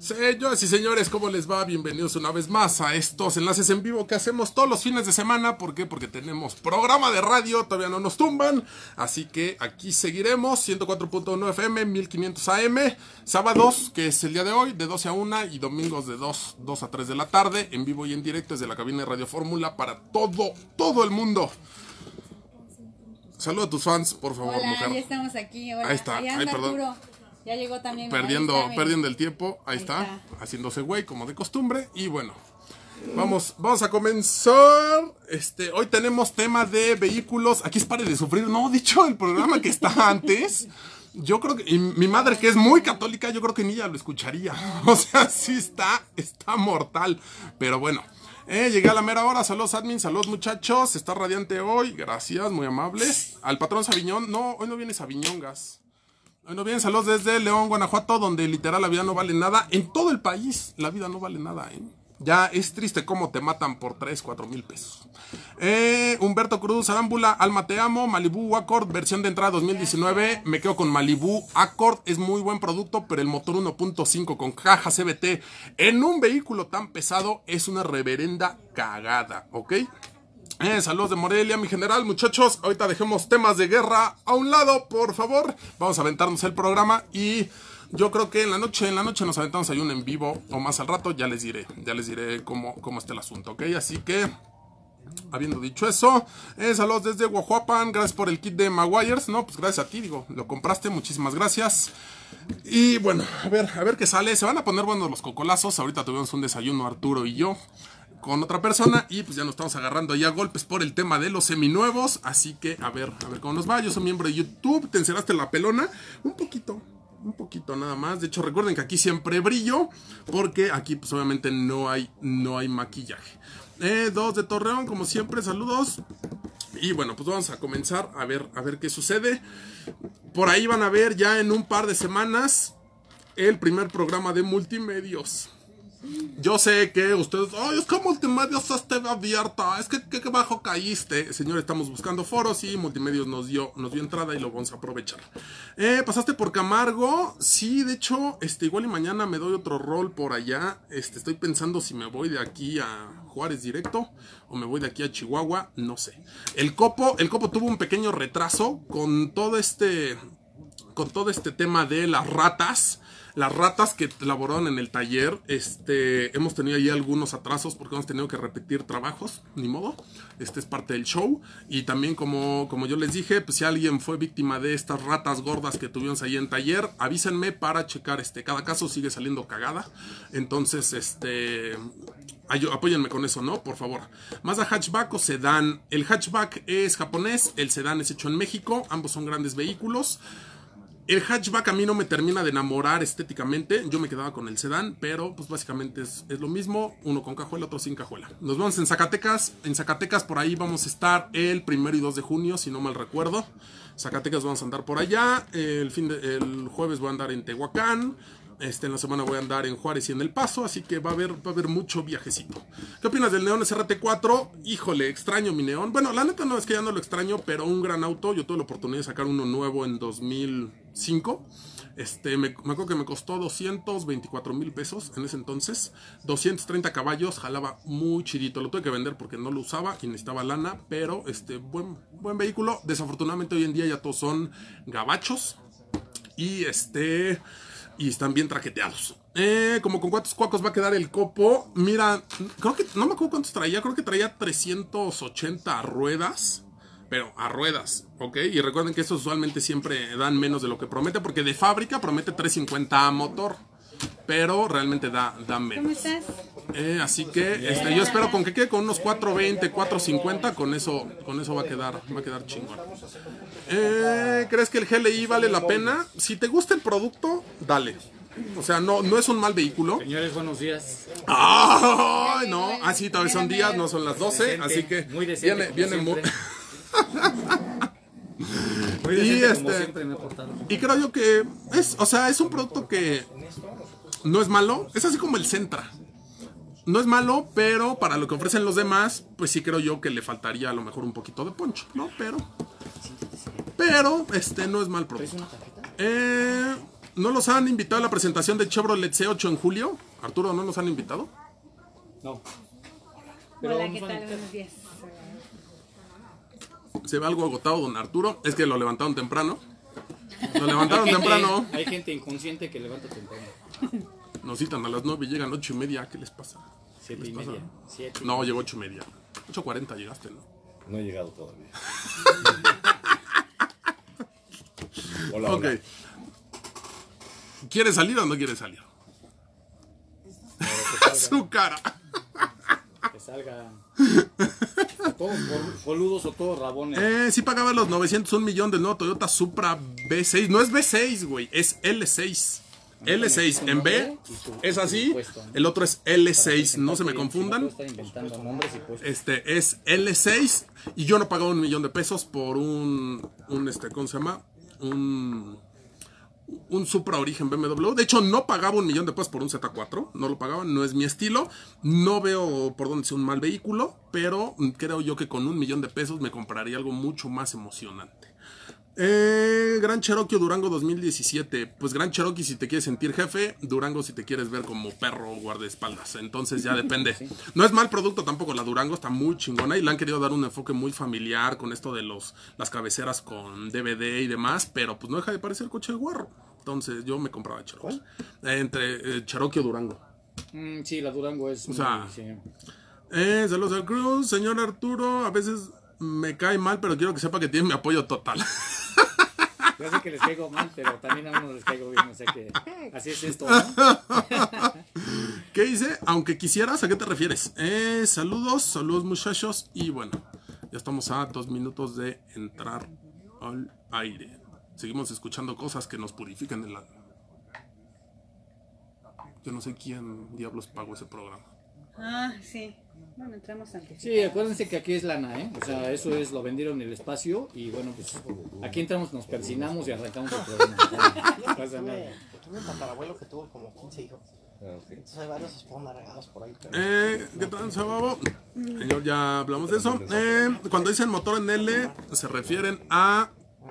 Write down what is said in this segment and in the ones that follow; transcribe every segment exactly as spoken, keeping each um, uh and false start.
Señoras y señores, ¿cómo les va? Bienvenidos una vez más a estos enlaces en vivo que hacemos todos los fines de semana. ¿Por qué? Porque tenemos programa de radio, todavía no nos tumban. Así que aquí seguiremos, ciento cuatro punto uno F M, mil quinientos A M. Sábados, que es el día de hoy, de doce a una. Y domingos de dos, dos a tres de la tarde, en vivo y en directo desde la cabina de Radio Fórmula para todo, todo el mundo. Saluda a tus fans, por favor, Hola, mujer. ya estamos aquí. Hola. Ahí está. Ahí Ay, anda perdón. Arturo. Ya llegó también. Perdiendo, Ahí está, perdiendo el tiempo, ahí, Ahí está, está. haciéndose güey como de costumbre. Y bueno, vamos, vamos a comenzar. Este, hoy tenemos tema de vehículos. Aquí es Pare de Sufrir, no, dicho el programa que está antes. Yo creo que, y mi madre que es muy católica, yo creo que ni ella lo escucharía. O sea, sí está, está mortal. Pero bueno, eh, llegué a la mera hora. Saludos admin, saludos muchachos. Está radiante hoy, gracias, muy amables. Al patrón Sabiñón, no, hoy no viene Sabiñón, gas. Bueno, bien, saludos desde León, Guanajuato, donde literal la vida no vale nada. En todo el país la vida no vale nada, ¿eh? Ya es triste cómo te matan por tres, cuatro mil pesos. Eh, Humberto Cruz, Arámbula, Alma Te Amo, Malibu Accord, versión de entrada dos mil diecinueve. Me quedo con Malibu Accord, es muy buen producto, pero el motor uno punto cinco con caja C V T en un vehículo tan pesado es una reverenda cagada, ¿ok? Eh, saludos de Morelia, mi general, muchachos. Ahorita dejemos temas de guerra a un lado, por favor. Vamos a aventarnos el programa y yo creo que en la noche, en la noche nos aventamos ahí un en vivo o más al rato. Ya les diré, ya les diré cómo, cómo está el asunto, ¿ok? Así que, habiendo dicho eso, eh, saludos desde Guajuapan. Gracias por el kit de Maguires. No, pues gracias a ti, digo, lo compraste, muchísimas gracias. Y bueno, a ver, a ver qué sale. Se van a poner buenos los cocolazos. Ahorita tuvimos un desayuno Arturo y yo con otra persona y pues ya nos estamos agarrando ahí a golpes por el tema de los seminuevos, así que a ver, a ver cómo nos va. Yo soy miembro de YouTube, te encerraste la pelona, un poquito, un poquito nada más. De hecho recuerden que aquí siempre brillo, porque aquí pues obviamente no hay, no hay maquillaje. Eh, dos de Torreón, como siempre, saludos. Y bueno, pues vamos a comenzar a ver, a ver qué sucede. Por ahí van a ver ya en un par de semanas el primer programa de Multimedios. Yo sé que ustedes, ay, es que Multimedios es T V abierta, es que, que, que bajo caíste. Señor, estamos buscando foros y Multimedios nos dio, nos dio entrada y lo vamos a aprovechar. Eh, pasaste por Camargo, sí, de hecho, este, igual y mañana me doy otro rol por allá. Este, estoy pensando si me voy de aquí a Juárez directo o me voy de aquí a Chihuahua, no sé. El Copo, el Copo tuvo un pequeño retraso con todo este, con todo este tema de las ratas. Las ratas que laboraron en el taller, este, hemos tenido ahí algunos atrasos porque hemos tenido que repetir trabajos, ni modo, este es parte del show. Y también como, como yo les dije, pues si alguien fue víctima de estas ratas gordas que tuvimos ahí en taller, avísenme para checar, este, cada caso sigue saliendo cagada. Entonces, este, ay, apóyenme con eso, ¿no? Por favor. Mazda hatchback o sedán. El hatchback es japonés, el sedán es hecho en México, ambos son grandes vehículos. El hatchback a mí no me termina de enamorar estéticamente. Yo me quedaba con el sedán, pero pues básicamente es, es lo mismo. Uno con cajuela, otro sin cajuela. Nos vamos en Zacatecas. En Zacatecas por ahí vamos a estar el primero y dos de junio, si no mal recuerdo. Zacatecas vamos a andar por allá. El, fin de, el jueves voy a andar en Tehuacán. Este, en la semana voy a andar en Juárez y en El Paso, así que va a haber, va a haber mucho viajecito. ¿Qué opinas del Neon S R T cuatro? Híjole, extraño mi Neon. Bueno, la neta no es que ya no lo extraño, pero un gran auto. Yo tuve la oportunidad de sacar uno nuevo en dos mil cinco. Este, me, me acuerdo que me costó doscientos veinticuatro mil pesos en ese entonces. doscientos treinta caballos, jalaba muy chidito. Lo tuve que vender porque no lo usaba y necesitaba lana, pero este, buen, buen vehículo. Desafortunadamente hoy en día ya todos son gabachos. Y este... y están bien traqueteados. Eh, como con cuántos cuacos va a quedar el Copo. Mira, creo que, no me acuerdo cuántos traía. Creo que traía trescientos ochenta ruedas. Pero a ruedas, ¿ok? Y recuerden que estos usualmente siempre dan menos de lo que promete. Porque de fábrica promete trescientos cincuenta a motor. Pero realmente da, da menos. ¿Cómo estás? Eh, así que este, yo espero con que quede con unos cuatro veinte, cuatro cincuenta. Con eso, con eso va a quedar, va a quedar chingón. Eh, ¿Crees que el G L I vale la pena? Si te gusta el producto, dale. O sea, no, no es un mal vehículo. Señores, buenos días. ¡Ay, no! Ah, sí, todavía son días, no son las doce. Decente, así que muy decente, viene, viene muy... Muy y decente, como este, siempre me he portado. y creo yo que es, o sea, es un producto que no es malo. Es así como el Sentra. No es malo, pero para lo que ofrecen los demás, pues sí creo yo que le faltaría a lo mejor un poquito de poncho, ¿no? Pero, pero, este, no es mal producto. Eh, ¿No los han invitado a la presentación de Chevrolet C ocho en julio? Arturo, ¿no los han invitado? No. Hola, vamos ¿qué a tal? invitar. Buenos días. Se ve algo agotado, don Arturo. Es que lo levantaron temprano. Lo levantaron temprano. Hay gente inconsciente que levanta temprano. Nos citan a las nueve y llegan ocho y media. ¿Qué les pasa? Siete ¿Qué y les pasa? media. Siete y No, media. llegó ocho y media. ocho cuarenta llegaste, ¿no? No he llegado todavía. Hola, Ok. hola. ¿Quiere salir o no quiere salir? Su cara. Que salga. O todos bol- boludos o todos rabones. Eh, sí pagaba los novecientos un millón del nuevo Toyota Supra B seis. No es B seis, güey. Es L seis. L seis en B es así. El otro es L seis. No se me confundan. Estar inventando nombres y puestos. Este es L seis. Y yo no pagaba un millón de pesos por un. un este, ¿Cómo se llama? Un. Un Supra Origen B M W. De hecho, no pagaba un millón de pesos por un Z cuatro. No lo pagaba, no es mi estilo. No veo por dónde sea un mal vehículo. Pero creo yo que con un millón de pesos me compraría algo mucho más emocionante. Eh, Gran Cherokee o Durango dos mil diecisiete. Pues Gran Cherokee si te quieres sentir jefe. Durango si te quieres ver como perro guardaespaldas. Entonces ya depende. No es mal producto tampoco. La Durango está muy chingona. Y le han querido dar un enfoque muy familiar con esto de los las cabeceras con D V D y demás. Pero pues no deja de parecer coche de guarro. Entonces yo me compraba Cherokee. Eh, entre eh, Cherokee o Durango. Mm, sí, la Durango es. O sea, muy- sí. Eh, saludos al Cruz. Señor Arturo, a veces me cae mal, pero quiero que sepa que tiene mi apoyo total. Yo sé que les caigo mal, pero también a uno les caigo bien. O sea que así es esto, ¿no? ¿Qué dice? Aunque quisieras, ¿a qué te refieres? Eh, saludos, saludos muchachos. Y bueno, ya estamos a dos minutos de entrar al aire. Seguimos escuchando cosas que nos purifican el alma. Yo no sé quién diablos pagó ese programa. Ah, sí. Bueno, entramos antes. Sí, acuérdense que aquí es lana, ¿eh? O sea, eso es, lo vendieron en el espacio y bueno, pues aquí entramos, nos persinamos y arrancamos el programa. No pasa nada. Tuve un tatarabuelo que tuvo como quince hijos. Ah, ok. Entonces hay varios spawn regados por ahí. Pero... Eh, ¿qué tal, Sababo? Señor, ya hablamos de eso. Eh, cuando dicen motor en L, se refieren a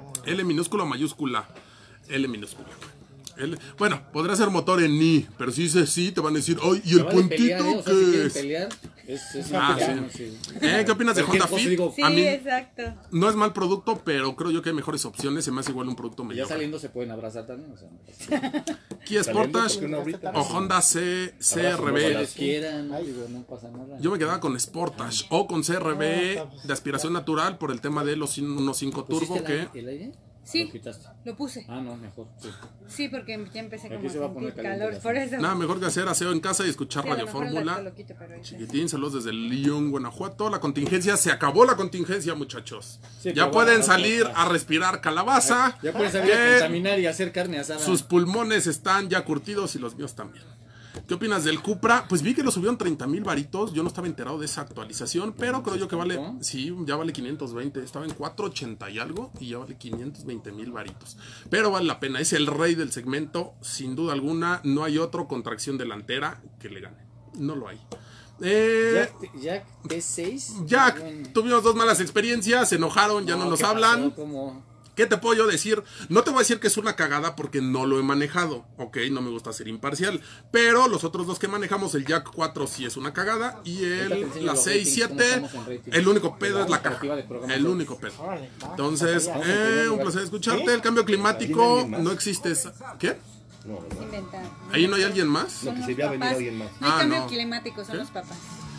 L minúscula o mayúscula. L minúscula. L. Bueno, podrá ser motor en I, pero si dice sí, te van a decir, ¡ay! ¿Y Se el vale pelear, ¿eh? puntito O sea, si qué quieren es? pelear, es, es Ah, pelear, sí. ¿no? Sí. Eh, ¿Qué opinas de Cualquier Honda cosa, Fit? digo, Sí, A mí exacto. no es mal producto, pero creo yo que hay mejores opciones. Se me hace igual un producto Ya mediocre. saliendo se pueden abrazar también, o sea, no pasa nada. Kia Saliendo, Sportage porque una ahorita- o Honda C, Ustedes C-R-V. quieran, digo, no pasa nada. Yo me quedaba con Sportage o con C R V de aspiración natural por el tema de los uno punto cinco ¿Pusiste turbo el, que... aire- el aire? Sí. ¿Lo quitaste? Lo puse. Ah, no, mejor, sí. Sí, porque ya empecé Aquí como a se va a poner sentir caliente calor. la Por eso. Nada mejor que hacer aseo en casa y escuchar Sí, a lo Radio mejor al Fórmula. ratito lo quito, pero ahí está. Chiquitín, saludos desde Lyon, Guanajuato. La contingencia, se acabó la contingencia, muchachos. Sí, ya pero pueden bueno, salir no, no. a respirar calabaza. Ya puedes salir a que contaminar y hacer carne asada. sus pulmones están ya curtidos y los míos también. ¿Qué opinas del Cupra? Pues vi que lo subieron treinta mil varitos. Yo no estaba enterado de esa actualización, pero creo yo que vale. ¿Cuánto? Sí, ya vale quinientos veinte. Estaba en cuatrocientos ochenta y algo y ya vale quinientos veinte mil varitos. Pero vale la pena. Es el rey del segmento, sin duda alguna. No hay otro con tracción delantera que le gane. No lo hay. Eh, Jack, Jack T seis. Jack, Bueno, tuvimos dos malas experiencias. Se enojaron, ya no, nos ¿qué pasó? hablan. ¿Cómo? ¿Qué te puedo yo decir? No te voy a decir que es una cagada porque no lo he manejado, ok, no me gusta ser imparcial, pero los otros dos que manejamos, el Jack cuatro sí es una cagada y Ahorita te el, enseño la los seis ratings, siete, cómo estamos en ratings. el único pedo es la caja, Operativa de programas. el único pedo. Órale, va, Entonces, está eh, un placer escucharte, el cambio climático ¿Alguien más? no existe, esa- ¿qué? No, ¿verdad? Inventar. ¿Ahí no hay alguien más? No, que Son se los iba a venir papás. alguien más. No hay Ah, cambio no. climático, son los papás.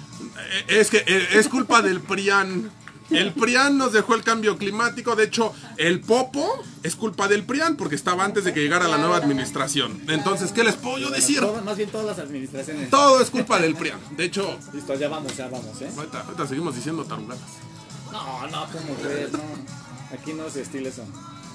Eh, Es que eh, es culpa del PRIAN. El PRIAN nos dejó el cambio climático. De hecho, el Popo es culpa del PRIAN porque estaba antes de que llegara la nueva administración. Entonces, ¿qué les puedo yo decir? Todo- más bien todas las administraciones. Todo es culpa del PRIAN. De hecho, Listo, ya vamos, ya vamos, ¿eh? ahorita, ahorita seguimos diciendo tarugadas. No, no, ¿cómo crees? No. Aquí no se estila eso.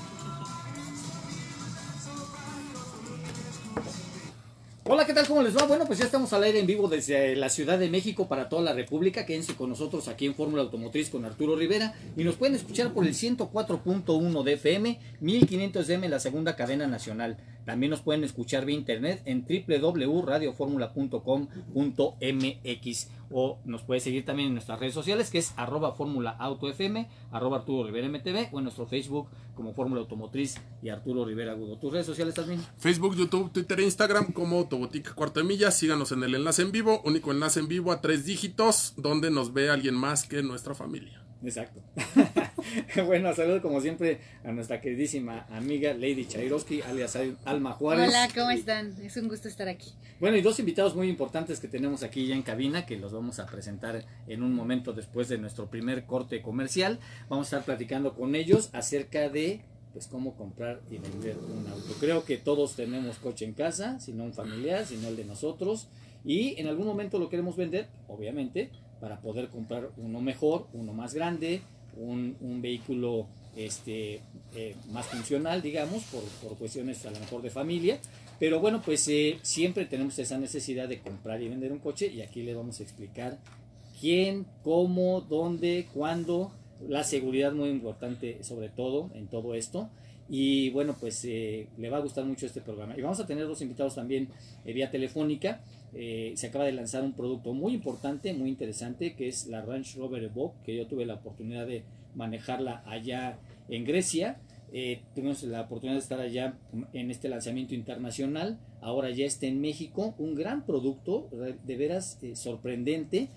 Hola, ¿qué tal? ¿Cómo les va? Bueno, pues ya estamos al aire en vivo desde la Ciudad de México para toda la República. Quédense con nosotros aquí en Fórmula Automotriz con Arturo Rivera y nos pueden escuchar por el ciento cuatro punto uno de F M, mil quinientos de M, la segunda cadena nacional. También nos pueden escuchar vía internet en doble u doble u doble u punto radio formula punto com punto m x, o nos puede seguir también en nuestras redes sociales, que es arroba Fórmula Auto F M, arroba Arturo Rivera M T V, o en nuestro Facebook como Fórmula Automotriz y Arturo Rivera Agudo. ¿Tus redes sociales también? Facebook, YouTube, Twitter e Instagram como Autobotica Cuarto de Milla. Síganos en el enlace en vivo, único enlace en vivo a tres dígitos, donde nos ve alguien más que nuestra familia. Exacto. Bueno, saludo como siempre a nuestra queridísima amiga Lady Chairovsky, alias Alma Juárez. Hola, ¿cómo están? Es un gusto estar aquí. Bueno, y dos invitados muy importantes que tenemos aquí ya en cabina, que los vamos a presentar en un momento después de nuestro primer corte comercial. Vamos a estar platicando con ellos acerca de pues cómo comprar y vender un auto. Creo que todos tenemos coche en casa, si no un familiar, si no el de nosotros, y en algún momento lo queremos vender, obviamente, para poder comprar uno mejor, uno más grande, un, un vehículo este, eh, más funcional, digamos, por, por cuestiones a lo mejor de familia. Pero bueno, pues eh, siempre tenemos esa necesidad de comprar y vender un coche, y aquí le vamos a explicar quién, cómo, dónde, cuándo, la seguridad muy importante sobre todo en todo esto. Y bueno, pues eh, le va a gustar mucho este programa. Y vamos a tener dos invitados también eh, vía telefónica. Eh, se acaba de lanzar un producto muy importante, muy interesante, que es la Range Rover Evoque, que yo tuve la oportunidad de manejarla allá en Grecia. Eh, tuvimos la oportunidad de estar allá en este lanzamiento internacional. Ahora ya está en México. Un gran producto, de veras eh, sorprendente.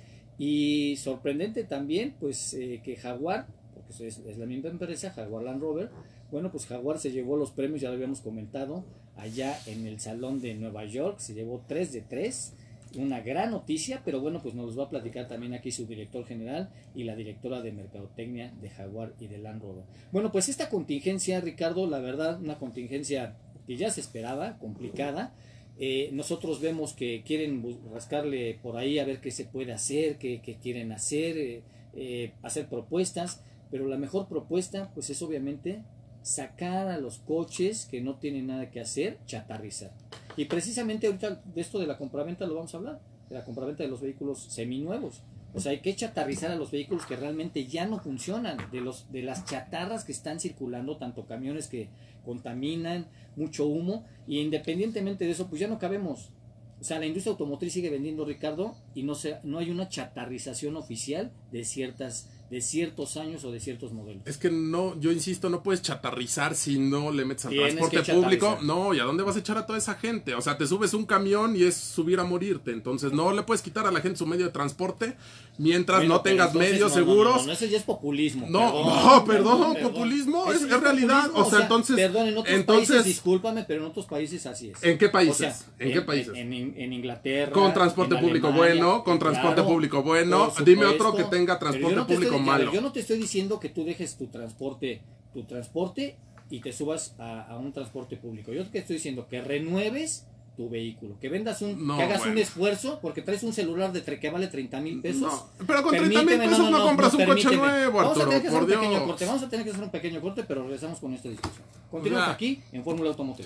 Y sorprendente también, pues eh, que Jaguar, porque es, es la misma empresa, Jaguar Land Rover, bueno, pues Jaguar se llevó los premios, ya lo habíamos comentado, allá en el Salón de Nueva York, se llevó tres de tres, una gran noticia, pero bueno, pues nos los va a platicar también aquí su director general y la directora de Mercadotecnia de Jaguar y de Land Rover. Bueno, pues esta contingencia, Ricardo, la verdad, una contingencia que ya se esperaba, complicada. Eh, nosotros vemos que quieren rascarle por ahí a ver qué se puede hacer, qué, qué quieren hacer, eh, eh, hacer propuestas, pero la mejor propuesta pues es obviamente sacar a los coches que no tienen nada que hacer, chatarrizar. Y precisamente ahorita de esto de la compraventa lo vamos a hablar, de la compraventa de los vehículos seminuevos. O sea, hay que chatarrizar a los vehículos que realmente ya no funcionan, de los de las chatarras que están circulando, tanto camiones que contaminan, mucho humo, y independientemente de eso, pues ya no cabemos. O sea, la industria automotriz sigue vendiendo, Ricardo, y no se, no hay una chatarrización oficial de ciertas de ciertos años o de ciertos modelos. Es que no, yo insisto, no puedes chatarrizar si no le metes al Tienes transporte que público. chatarrizar. No, ¿y a dónde vas a echar a toda esa gente? O sea, te subes un camión y es subir a morirte. Entonces no le puedes quitar a la gente su medio de transporte mientras Bueno, no pero tengas entonces, medios no, no, seguros. No, no, eso ya es populismo. No, perdón, no, perdón, perdón. populismo es, Eso es ya es realidad. populismo, O sea, entonces, Perdón, en otros entonces, países, discúlpame, pero en otros países así es. ¿en qué países? O sea, ¿En qué países? En, en- en Inglaterra. Con transporte en público Alemania, bueno, con transporte claro, público bueno. por Dime supuesto. otro que tenga Pero yo transporte no te público estoy- a ver, malo. Yo no te estoy diciendo que tú dejes tu transporte, tu transporte y te subas a, a un transporte público. Yo te estoy diciendo que renueves tu vehículo, que vendas un, No, que hagas bueno. un esfuerzo, porque traes un celular de tre- que vale treinta mil pesos. No, pero con treinta mil Permíteme, pesos no, compras un coche permíteme. nuevo, Vamos a Arturo, tener que hacer por un pequeño Dios. corte, vamos a tener que hacer un pequeño corte, pero regresamos con esta discusión. Continuamos Ya. aquí en Fórmula Automotriz.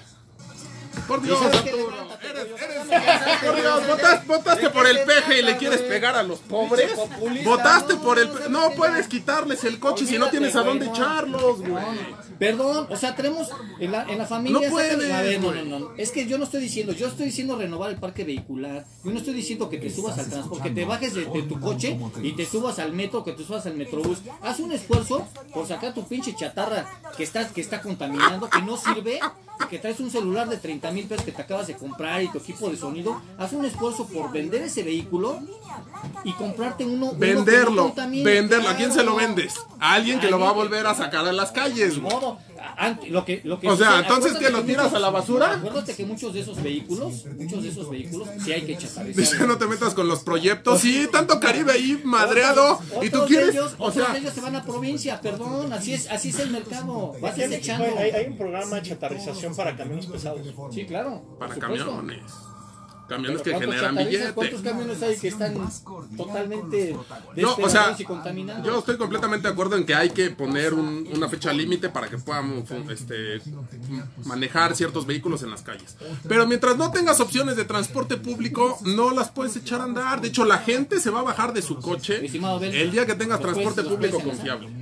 Por Dios, ¿sabes qué? Arturo. Levántate, Eres, pollo, eres, levántate, por Dios, votaste, votaste por el peje y le quieres pegar a los pobres. populista, Votaste no, por el no, pe- no, No no, puedes quitarles el coche si no Olvídate, tienes a güey, dónde no. echarlos, güey. No, no. Perdón, o sea, tenemos en la, en la familia. No sácale- puedes, a ver, no, güey. no, no. Es que yo no estoy diciendo, yo estoy diciendo renovar el parque vehicular. Yo no estoy diciendo que te subas al transporte, que te bajes de, de tu coche y te subas al metro, que te subas al metrobús. Haz un esfuerzo por sacar tu pinche chatarra que está, que está contaminando, que no sirve, que traes un celular de treinta mil pesos que te acabas de comprar y tu equipo de sonido. Haz un esfuerzo por vender ese vehículo y comprarte uno. uno que no Venderlo, contamine. venderlo. ¿A quién se lo Claro. vendes? A alguien que lo va a Alguien que- volver a sacar a las calles, Ni güey. modo. Ant- Lo que, lo que O sea, sucede- entonces, acuérdate ¿qué, lo tiras muchos- a la basura? Acuérdate que muchos de esos vehículos, muchos de esos vehículos, sí hay que chatarrizar. Dice, no te metas con los proyectos. Sí, tanto Caribe ahí madreado. Otros- Y tú otros quieres, de ellos, o otros sea, de ellos se van a provincia, perdón, así es, así es el mercado. Vas Aquí en desechando. México hay, hay un programa de chatarrización para camiones pesados. Sí, claro. por para supuesto. camiones. Camiones que Pero ¿cuántos generan chatarrizas? billete. ¿Cuántos camiones hay que están totalmente No, o sea, despedados y contaminados? yo estoy completamente de acuerdo en que hay que poner un- una fecha límite para que podamos este, manejar ciertos vehículos en las calles. Pero mientras no tengas opciones de transporte público, no las puedes echar a andar. De hecho, la gente se va a bajar de su coche Estimado Abel, el día que tengas ¿los transporte puedes- los público puedes enlazar? confiable.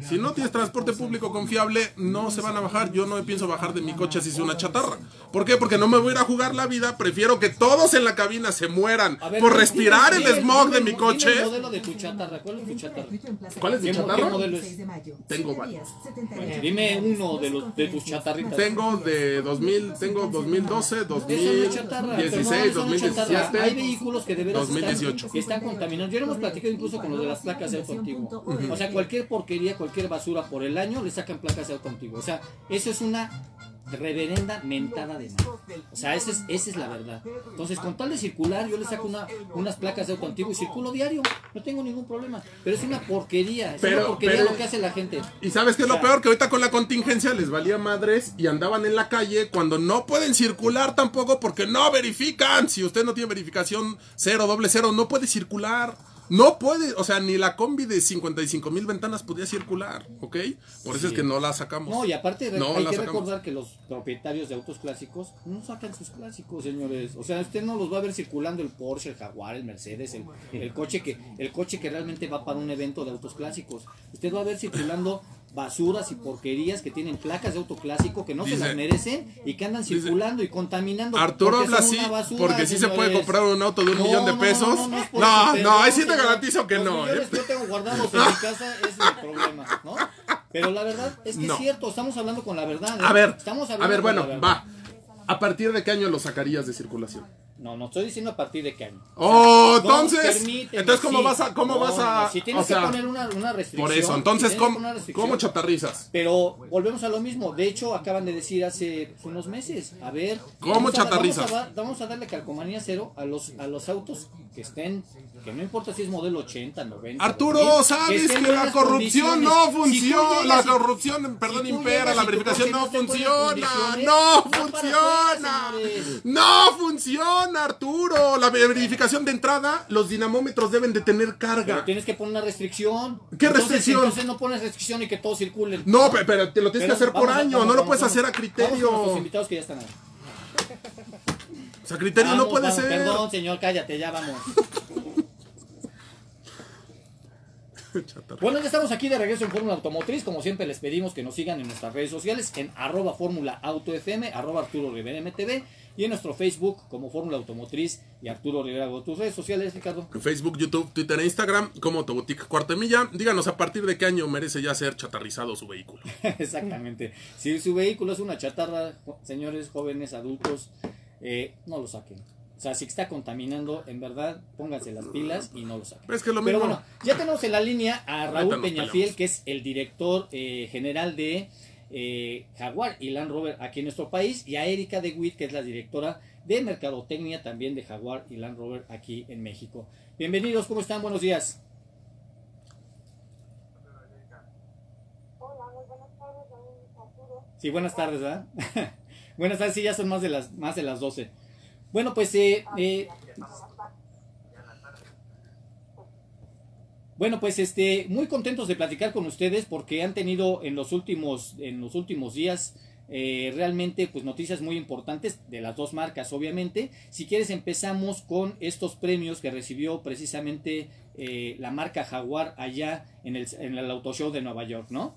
Si no tienes transporte público confiable, no se van a bajar. Yo no me pienso bajar de mi coche si es una chatarra. ¿Por qué? Porque no me voy a ir a jugar la vida. Prefiero que todos en la cabina se mueran A ver, por dime, respirar dime, el smog dime, de mi dime coche. el modelo de tu chatarra. ¿Cuál es tu chatarra? ¿Cuál es mi ¿Qué, mo- chatarra? qué modelo es? Tengo varios. Dime uno de, los, de tus chatarritas. Tengo de dos mil, tengo dos mil doce, dos Eso no mil es chatarra, pero no, dieciséis, eso dos no es mil chatarra. Hay diecisiete. vehículos que de veras dos mil dieciocho. están, que están contaminando. Ya lo hemos platicado incluso con los de las placas de auto antiguo. O sea, cualquier porquería, cualquier basura por el año le sacan placas de auto antiguo. O sea, eso es una reverenda mentada de madre. O sea, esa es, esa es la verdad. Entonces, con tal de circular, yo le saco una, unas placas de auto antiguo y circulo diario. No tengo ningún problema. Pero es una porquería. Es Pero- una porquería pero- lo que hace la gente. ¿Y sabes qué es O lo sea, peor? Que ahorita con la contingencia les valía madres y andaban en la calle cuando no pueden circular tampoco porque no verifican. Si usted no tiene verificación cero, doble cero, no puede circular. No puede, o sea, ni la combi de cincuenta y cinco mil ventanas podía circular, ¿ok? Por eso Sí. es que no la sacamos. No, y aparte re- No hay la que sacamos. recordar que los propietarios de autos clásicos no sacan sus clásicos, señores. O sea, usted no los va a ver circulando el Porsche, el Jaguar, el Mercedes, el, el coche que el coche que realmente va para un evento de autos clásicos. Usted va a ver circulando basuras y porquerías que tienen placas de auto clásico que no Dice- se las merecen y que andan dice- circulando y contaminando. Arturo porque habla son así una basura, porque sí se puede señores. comprar un auto de un No, millón de no, no, pesos. No, no, no, es por no, eso, no, pero ahí sí te señor, garantizo que los no. millones ¿eh? que yo tengo guardados en mi casa es mi problema, ¿no? Pero la verdad es que No. es cierto, estamos hablando con la verdad. ¿eh? A ver, estamos a hablando ver, con bueno, la verdad. va. ¿A partir de qué año lo sacarías de circulación? No, no estoy diciendo a partir de qué año. Oh, No, entonces, permíteme, entonces ¿cómo sí. vas a, cómo No, vas no, a, no, si tienes o sea, que poner una, una restricción. por eso, si entonces, tienes que ¿cómo, poner una restricción, ¿cómo chatarrizas? Pero volvemos a lo mismo. De hecho, acaban de decir hace unos meses. A ver. ¿Cómo vamos a- chatarrizas? Vamos a, vamos a darle calcomanía cero a los, a los autos que estén. Que no importa si es modelo ochenta, noventa. Arturo, dos mil, sabes estén que en la buenas corrupción condiciones. no Si tú funciona, llegas la y- corrupción, perdón, si tú impera, llegas la y tu verificación coche no no está en buenas funciona, condiciones, no va para funciona, afuera, señores. no funciona, Arturo, la verificación de entrada, los dinamómetros deben de tener Pero carga. tienes que poner una restricción. ¿Qué Entonces, restricción? Entonces no pones restricción y que todos circulen. No, pe- pero te lo tienes Pero que hacer por vamos a- año, vamos, no lo vamos, puedes vamos. hacer a Vamos con criterio. nuestros invitados que ya están ahí. O sea, criterio no Vamos, puede vamos, ser. Perdón, señor, cállate, ya vamos. Chatarra. Bueno, ya estamos aquí de regreso en Fórmula Automotriz. Como siempre, les pedimos que nos sigan en nuestras redes sociales, en arroba Fórmula Auto F M, arroba Arturo Rivera M T V, y en nuestro Facebook como Fórmula Automotriz y Arturo Rivera. Tus redes sociales, Ricardo. En Facebook, YouTube, Twitter e Instagram como Autobotic Cuarta Milla. Díganos a partir de qué año merece ya ser chatarrizado su vehículo. Exactamente. Si su vehículo es una chatarra, jo- señores, jóvenes, adultos, eh, no lo saquen. O sea, si está contaminando, en verdad, pónganse las pilas y no lo saquen. Pero es que es lo Pero mismo. bueno, ya tenemos en la línea a Ahorita Raúl nos Peñafiel, peleamos. que es el director eh, general de eh, Jaguar y Land Rover aquí en nuestro país, y a Erika de Witt, que es la directora de Mercadotecnia también de Jaguar y Land Rover aquí en México. Bienvenidos, ¿cómo están? Buenos días. Hola, muy buenas tardes, soy Arturo. Sí, buenas tardes, ¿verdad? Buenas tardes, sí, ya son más de las, más de las doce. Bueno, pues, eh, eh, bueno, pues, este, muy contentos de platicar con ustedes porque han tenido en los últimos, en los últimos días, eh, realmente, pues, noticias muy importantes de las dos marcas, obviamente. Si quieres, empezamos con estos premios que recibió precisamente eh, la marca Jaguar allá en el, en el Auto Show de Nueva York, ¿no?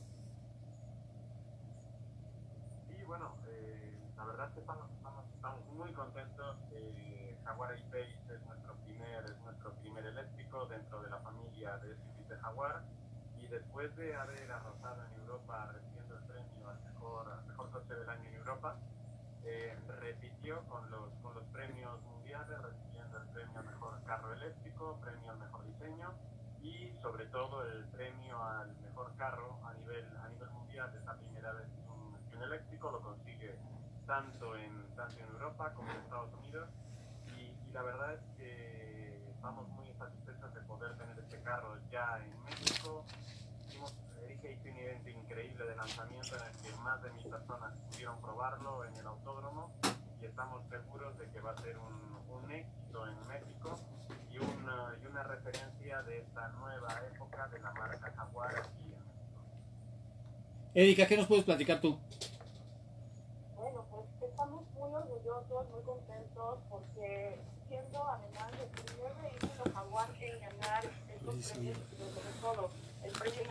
Sí, bueno, eh, la verdad es que estamos, estamos, estamos muy contentos. Eh, Jaguar I-Pace es nuestro primer, es nuestro primer eléctrico dentro de la familia de S U Vs de Jaguar, y después de haber arrasado en Europa recibiendo el premio al mejor, al mejor coche del año en Europa, eh, repitió con los, con los premios mundiales, recibiendo el premio al mejor carro eléctrico, premio al mejor diseño y sobre todo el premio al mejor carro a nivel, a nivel mundial. Es la primera vez que un, que un eléctrico lo consigue tanto en, tanto en Europa como en Estados Unidos, y, y la verdad es que estamos muy satisfechos de poder tener este carro ya en México. Hicimos, Erika hizo un evento increíble de lanzamiento en el que más de mil personas pudieron probarlo en el autódromo, y estamos seguros de que va a ser un, un éxito en México y una, y una referencia de esta nueva época de la marca Jaguar aquí en México. Erika, ¿qué nos puedes platicar tú? Bueno, pues estamos muy orgullosos, muy contentos, porque siendo además el primer vehículo Jaguar en ganar estos premios, pero sobre todo el premio más importante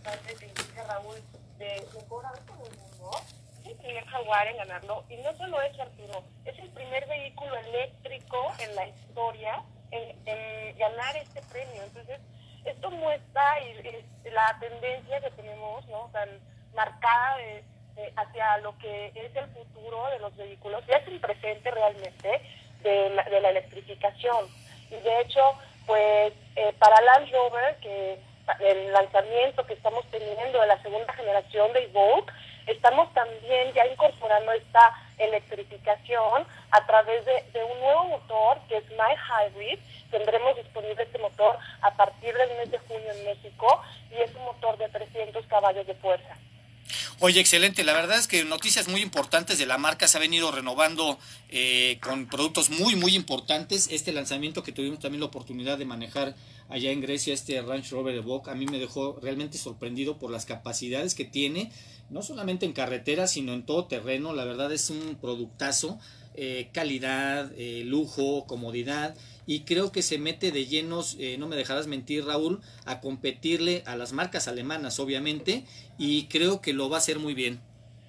importante que dice Raúl de mejorar con el mundo. Es el primer Jaguar en ganarlo, y no solo eso, Arturo, es el primer vehículo eléctrico en la historia en, en ganar este premio. Entonces, esto muestra y, y la tendencia que tenemos, ¿no?, tan marcada de, de, hacia lo que es el futuro de los vehículos, ya es el presente realmente de la, de la electrificación. Y de hecho, pues eh, para Land Rover, que el lanzamiento que estamos teniendo de la segunda generación de Evoque, estamos también ya incorporando esta electrificación a través de, de un nuevo motor que es My Hybrid. Tendremos disponible este motor a partir del mes de junio en México, y es un motor de trescientos caballos de fuerza. Oye, excelente. La verdad es que noticias muy importantes de la marca. Se ha venido renovando eh, con productos muy, muy importantes. Este lanzamiento que tuvimos también la oportunidad de manejar allá en Grecia, este Range Rover Evoque, a mí me dejó realmente sorprendido por las capacidades que tiene, no solamente en carretera, sino en todo terreno. La verdad es un productazo, eh, calidad, eh, lujo, comodidad. Y creo que se mete de llenos, eh, no me dejarás mentir, Raúl, a competirle a las marcas alemanas, obviamente, y creo que lo va a hacer muy bien.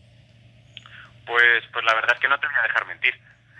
Pues, pues la verdad es que no te voy a dejar mentir.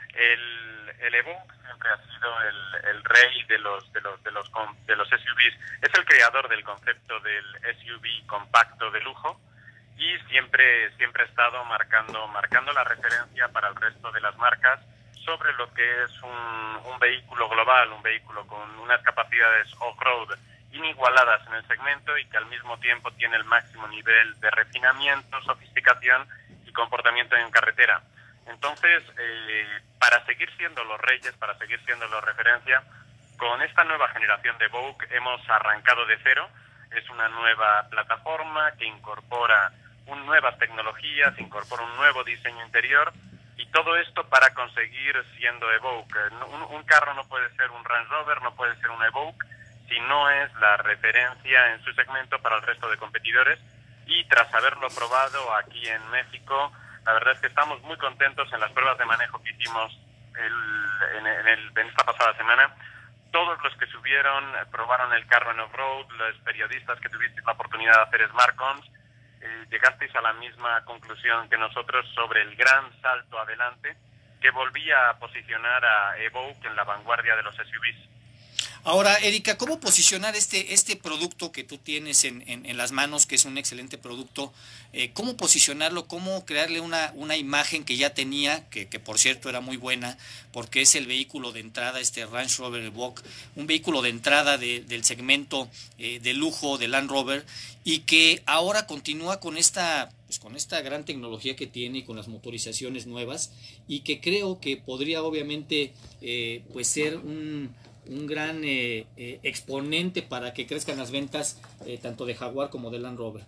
El, el Evoque siempre ha sido el, el rey de los de los de los de los S U Vs. Es el creador del concepto del S U V compacto de lujo, y siempre siempre ha estado marcando marcando la referencia para el resto de las marcas sobre lo que es un, un vehículo global, un vehículo con unas capacidades off-road inigualadas en el segmento, y que al mismo tiempo tiene el máximo nivel de refinamiento, sofisticación y comportamiento en carretera. Entonces, eh, para seguir siendo los reyes, para seguir siendo la referencia, con esta nueva generación de Evoque hemos arrancado de cero. Es una nueva plataforma que incorpora un, nuevas tecnologías, incorpora un nuevo diseño interior, y todo esto para conseguir siendo Evoque. Un, un carro no puede ser un Range Rover, no puede ser un Evoque, si no es la referencia en su segmento para el resto de competidores. Y tras haberlo probado aquí en México, la verdad es que estamos muy contentos en las pruebas de manejo que hicimos el, en, en, el, en esta pasada semana. Todos los que subieron, probaron el carro en off-road, los periodistas que tuvisteis la oportunidad de hacer SmartCons, eh, llegasteis a la misma conclusión que nosotros sobre el gran salto adelante que volvía a posicionar a Evoque en la vanguardia de los S U Vs. Ahora, Erika, ¿cómo posicionar este este producto que tú tienes en, en, en las manos, que es un excelente producto? Eh, ¿Cómo posicionarlo? ¿Cómo crearle una, una imagen que ya tenía, que, que por cierto era muy buena, porque es el vehículo de entrada, este Range Rover Evoque, un vehículo de entrada de, del segmento eh, de lujo de Land Rover, y que ahora continúa con esta, pues con esta gran tecnología que tiene y con las motorizaciones nuevas, y que creo que podría obviamente eh, pues ser un... un gran eh, eh, exponente para que crezcan las ventas eh, tanto de Jaguar como de Land Rover.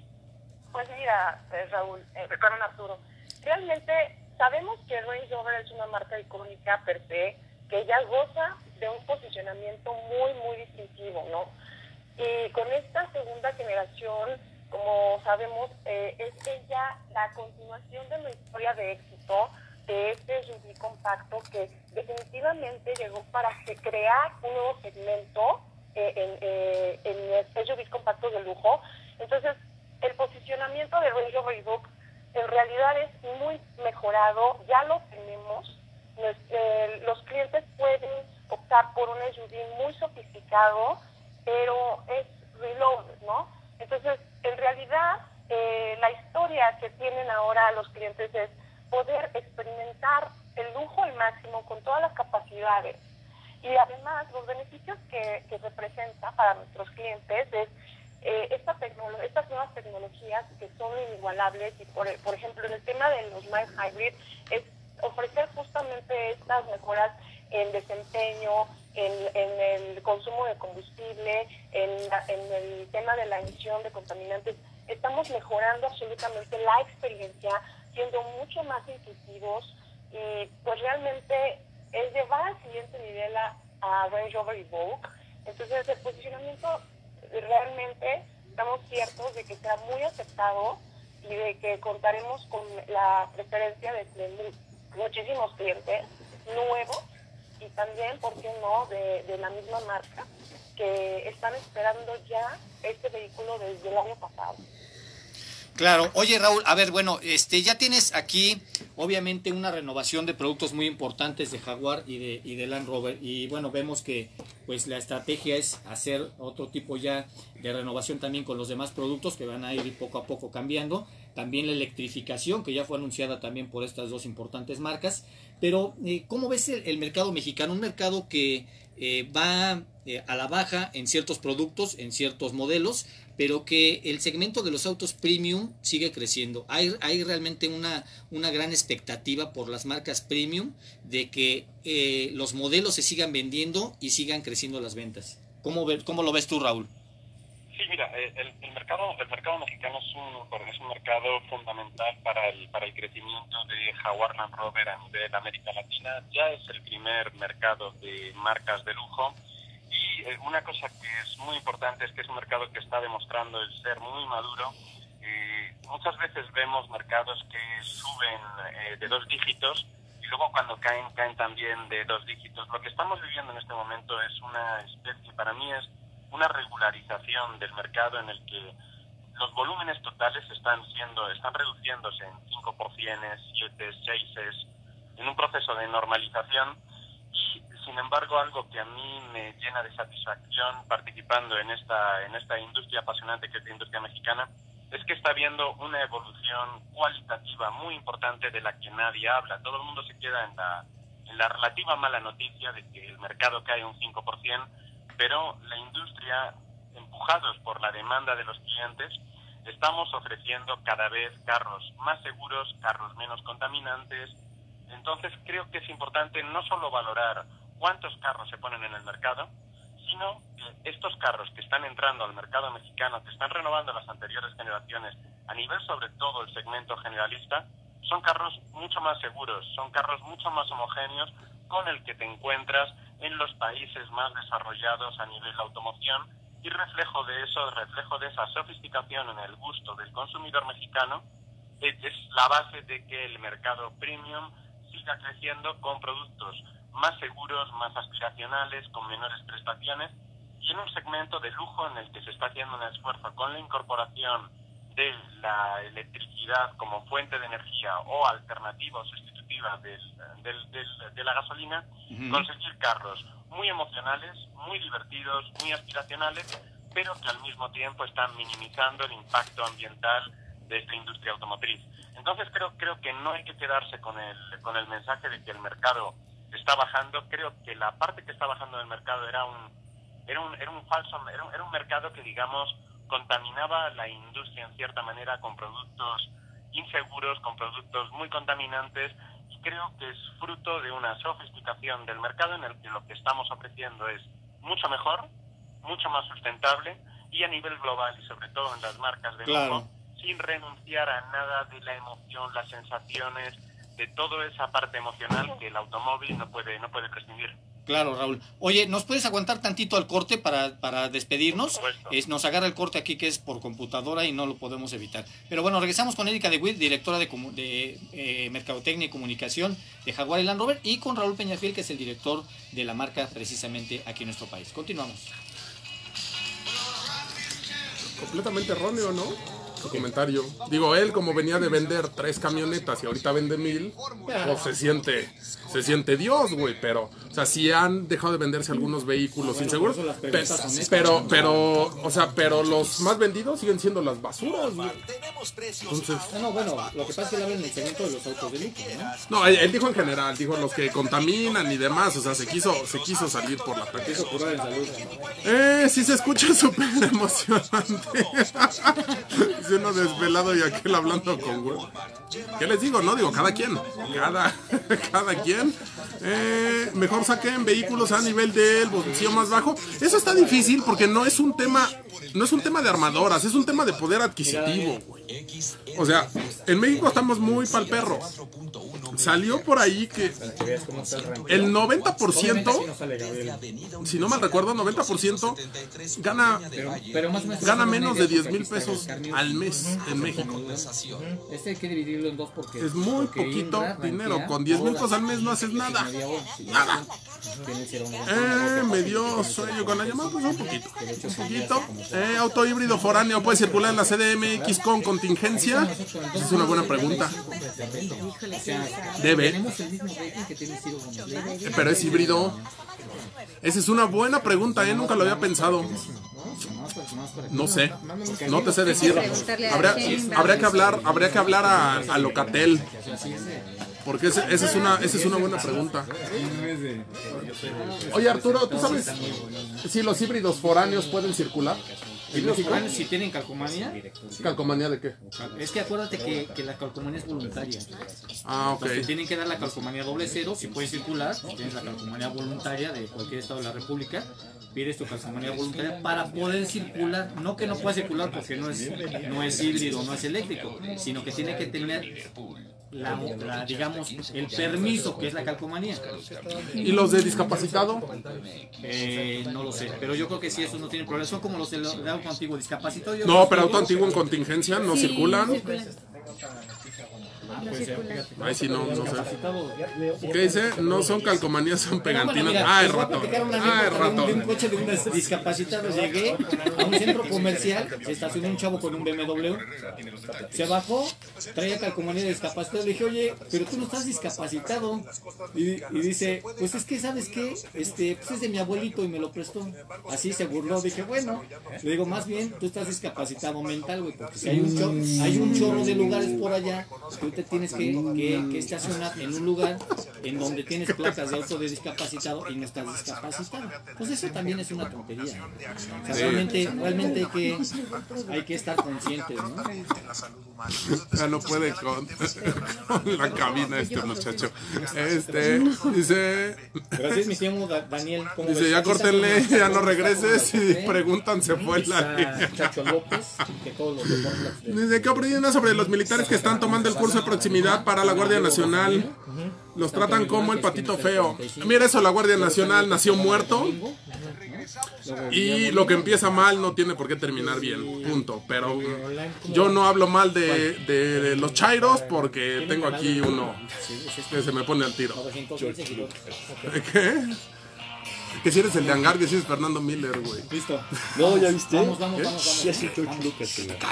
Pues mira, eh, Raúl, eh, perdón, Arturo, realmente sabemos que Range Rover es una marca icónica per se, que ya goza de un posicionamiento muy, muy distintivo, ¿no? Y con esta segunda generación, como sabemos, eh, es ella la continuación de la historia de éxito de este S U V compacto, que definitivamente llegó para crear un nuevo segmento eh, en, eh, en S U Vs compactos de lujo. Entonces, el posicionamiento de Range Rover Evoque en realidad es muy mejorado, ya lo tenemos. Los, eh, los clientes pueden optar por un S U V muy sofisticado, pero es reloaded, ¿no? Entonces, en realidad, eh, la historia que tienen ahora los clientes es poder experimentar el lujo al máximo con todas las capacidades. Y además, los beneficios que, que representa para nuestros clientes es eh, esta tecnolo- estas nuevas tecnologías que son inigualables. Y por, por ejemplo, en el tema de los Mild Hybrid, es ofrecer justamente estas mejoras en desempeño, en, en el consumo de combustible, en, la, en el tema de la emisión de contaminantes. Estamos mejorando absolutamente la experiencia, siendo mucho más intuitivos, y pues realmente es llevar al siguiente nivel a, a Range Rover Evoque. Entonces el posicionamiento realmente estamos ciertos de que será muy aceptado y de que contaremos con la preferencia de, de muchísimos clientes nuevos y también, ¿por qué no?, de, de la misma marca, que están esperando ya este vehículo desde el año pasado. Claro. Oye, Raúl, a ver, bueno, este, ya tienes aquí, obviamente, una renovación de productos muy importantes de Jaguar y de, y de Land Rover. Y bueno, vemos que pues la estrategia es hacer otro tipo ya de renovación también con los demás productos que van a ir poco a poco cambiando. También la electrificación, que ya fue anunciada también por estas dos importantes marcas. Pero, eh, ¿cómo ves el, el mercado mexicano? Un mercado que eh, va eh, a la baja en ciertos productos, en ciertos modelos, pero que el segmento de los autos premium sigue creciendo. Hay, hay realmente una, una gran expectativa por las marcas premium de que eh, los modelos se sigan vendiendo y sigan creciendo las ventas. ¿Cómo, ve, cómo lo ves tú, Raúl? Sí, mira, el, el mercado el mercado mexicano es un, es un mercado fundamental para el para el crecimiento de Jaguar Land Rover a nivel América Latina. Ya es el primer mercado de marcas de lujo. Y una cosa que es muy importante es que es un mercado que está demostrando el ser muy maduro. Eh, muchas veces vemos mercados que suben eh, de dos dígitos y luego cuando caen, caen también de dos dígitos. Lo que estamos viviendo en este momento es una especie, para mí es una regularización del mercado en el que los volúmenes totales están siendo, están reduciéndose en cinco por ciento, siete, seis, en un proceso de normalización. Y sin embargo, algo que a mí me llena de satisfacción participando en esta en esta industria apasionante que es la industria mexicana, es que está habiendo una evolución cualitativa muy importante de la que nadie habla. Todo el mundo se queda en la, en la relativa mala noticia de que el mercado cae un cinco por ciento, pero la industria, empujados por la demanda de los clientes, estamos ofreciendo cada vez carros más seguros, carros menos contaminantes. Entonces creo que es importante no solo valorar cuántos carros se ponen en el mercado, sino que estos carros que están entrando al mercado mexicano, que están renovando las anteriores generaciones, a nivel sobre todo el segmento generalista, son carros mucho más seguros, son carros mucho más homogéneos con el que te encuentras en los países más desarrollados a nivel de automoción, y reflejo de eso, reflejo de esa sofisticación en el gusto del consumidor mexicano, es, es la base de que el mercado premium siga creciendo con productos más seguros, más aspiracionales, con menores prestaciones, y en un segmento de lujo en el que se está haciendo un esfuerzo con la incorporación de la electricidad como fuente de energía o alternativa o sustitutiva del, del, del, de la gasolina, uh-huh. Conseguir carros muy emocionales, muy divertidos, muy aspiracionales, pero que al mismo tiempo están minimizando el impacto ambiental de esta industria automotriz. Entonces creo creo que no hay que quedarse con el con el mensaje de que el mercado está bajando. Creo que la parte que está bajando del mercado era un era un era un falso era un, era un mercado que, digamos, contaminaba la industria en cierta manera con productos inseguros, con productos muy contaminantes, y creo que es fruto de una sofisticación del mercado en el que lo que estamos ofreciendo es mucho mejor, mucho más sustentable, y a nivel global y sobre todo en las marcas de claro. lujo, sin renunciar a nada de la emoción, las sensaciones, de toda esa parte emocional que el automóvil no puede no puede prescindir. Claro, Raúl. Oye, ¿nos puedes aguantar tantito al corte para, para despedirnos? Es, nos agarra el corte aquí que es por computadora y no lo podemos evitar. Pero bueno, regresamos con Erika de Witt, directora de, de eh, Mercadotecnia y Comunicación de Jaguar y Land Rover, y con Raúl Peñafiel, que es el director de la marca precisamente aquí en nuestro país. Continuamos. Completamente erróneo, ¿no? Su comentario. Digo, él como venía de vender tres camionetas y ahorita vende mil, pues se siente, se siente Dios, güey. Pero, o sea, si han dejado de venderse algunos vehículos bueno, inseguros, pe pero, pero, o sea, pero los más vendidos siguen siendo las basuras, güey. Entonces, no, no, bueno, lo que pasa es que le hablan el segmento de los autos de lujo, ¿no? No, él, él dijo en general, dijo los que contaminan y demás, o sea, se quiso, se quiso salir por la parte. Quiso curar en salud, ¿no? Eh, sí se escucha súper emocionante. Si uno desvelado y aquel hablando con güey. ¿Qué les digo? No, digo, cada quien. Cada, cada quien. Eh, mejor saquen vehículos a nivel del bolsillo más bajo. Eso está difícil porque no es un tema, no es un tema de armadoras, es un tema de poder adquisitivo, güey. O sea, en México estamos muy pa'l perro. salió por ahí que el noventa por ciento, si no mal recuerdo, noventa por ciento gana, Pero, pero más o menos gana una menos idea de diez porque mil aquí está pesos el carnio. al mes en México. Este hay que dividirlo en dos porque Es muy porque poquito Indra dinero. ranquea Con diez mil todas pesos al mes no las haces nada. media hora. Sí, Nada. tiene cero coma Eh, me dio sueño con la llamada, pues un poquito. Un poquito. Eh, auto híbrido foráneo puede circular en la C D M X con contingencia. Esa es una buena pregunta. Híjole, O sea, Debe. tenemos el mismo rating que tiene Ciro Gómez Leiva. Pero es híbrido. Esa es una buena pregunta, eh. Nunca lo había pensado. No sé. No te sé decir. Habría, habría que hablar, habría que hablar a, a Locatel. Porque ese- esa es una, esa es una buena pregunta. Oye Arturo, ¿tú sabes si los híbridos foráneos pueden circular? ¿Y los foráneos si tienen calcomanía? ¿Calcomanía de qué? Es que acuérdate que, que la calcomanía es voluntaria. Ah, ok. Los que tienen que dar la calcomanía doble cero, si puedes circular, si tienes la calcomanía voluntaria de cualquier estado de la República, pides tu calcomanía voluntaria para poder circular. No que no pueda circular porque no es, no es híbrido, no es eléctrico, sino que tiene que tener la, la, digamos, el permiso que es la calcomanía. ¿Y los de discapacitado? Eh, no lo sé, pero yo creo que sí, esos no tienen problema. Son como los de, de auto antiguo discapacitado. yo No, creo pero que- auto antiguo en contingencia no Sí, circulan. circulan. No circulan. Ahí sí no, no sé. Discapacitado. ¿Qué dice? No son calcomanías, son Pero bueno, pegantinas. mira, Ay, les voy a ratón. platicar una Ay, anécdota de un- de un ratón. coche de unos discapacitados. Llegué a un centro comercial, se estacionó un chavo con un B M W, se bajó, traía calcomanía de discapacitado. Le dije, oye, pero tú no estás discapacitado. Y, y dice, pues es que, ¿sabes qué? Este, pues es de mi abuelito y me lo prestó. Así se burló. Dije, bueno, le digo, más bien tú estás discapacitado mental, güey, porque si hay un chorro, hay un chorro de lugares por allá, tú te tienes que, que, que estacionar en un lugar en donde tienes placas de auto de discapacitado y no estás discapacitado. Pues eso también es una tontería. O sea, realmente, realmente hay que, hay que estar conscientes, ¿no? Ya no puede con, con la cabina este muchacho. Este, dice, Gracias, mi tío Da- Daniel. ¿Cómo dice, ves? ya Aquí está córtenle, con- ya no regreses y ¿Eh? preguntan, se fue la Está línea. Chacho López, que todos los deportes de- Dice, ¿qué opininas sobre los militares que están tomando el curso de proximidad para la Guardia Nacional? Los tratan como el patito feo. Mira eso, la Guardia Nacional nació muerto. Y lo que empieza mal no tiene por qué terminar bien, punto. Pero yo no hablo mal de, de- de los chairos porque tengo aquí uno que se me pone al tiro. novecientos mil seguidores. ¿Qué? Que si eres el de Hangar, que si eres Fernando Miller, güey. Listo. No, ¿ya viste? Vamos, vamos, vamos, vamos. Ya sí, George Lucas. que la-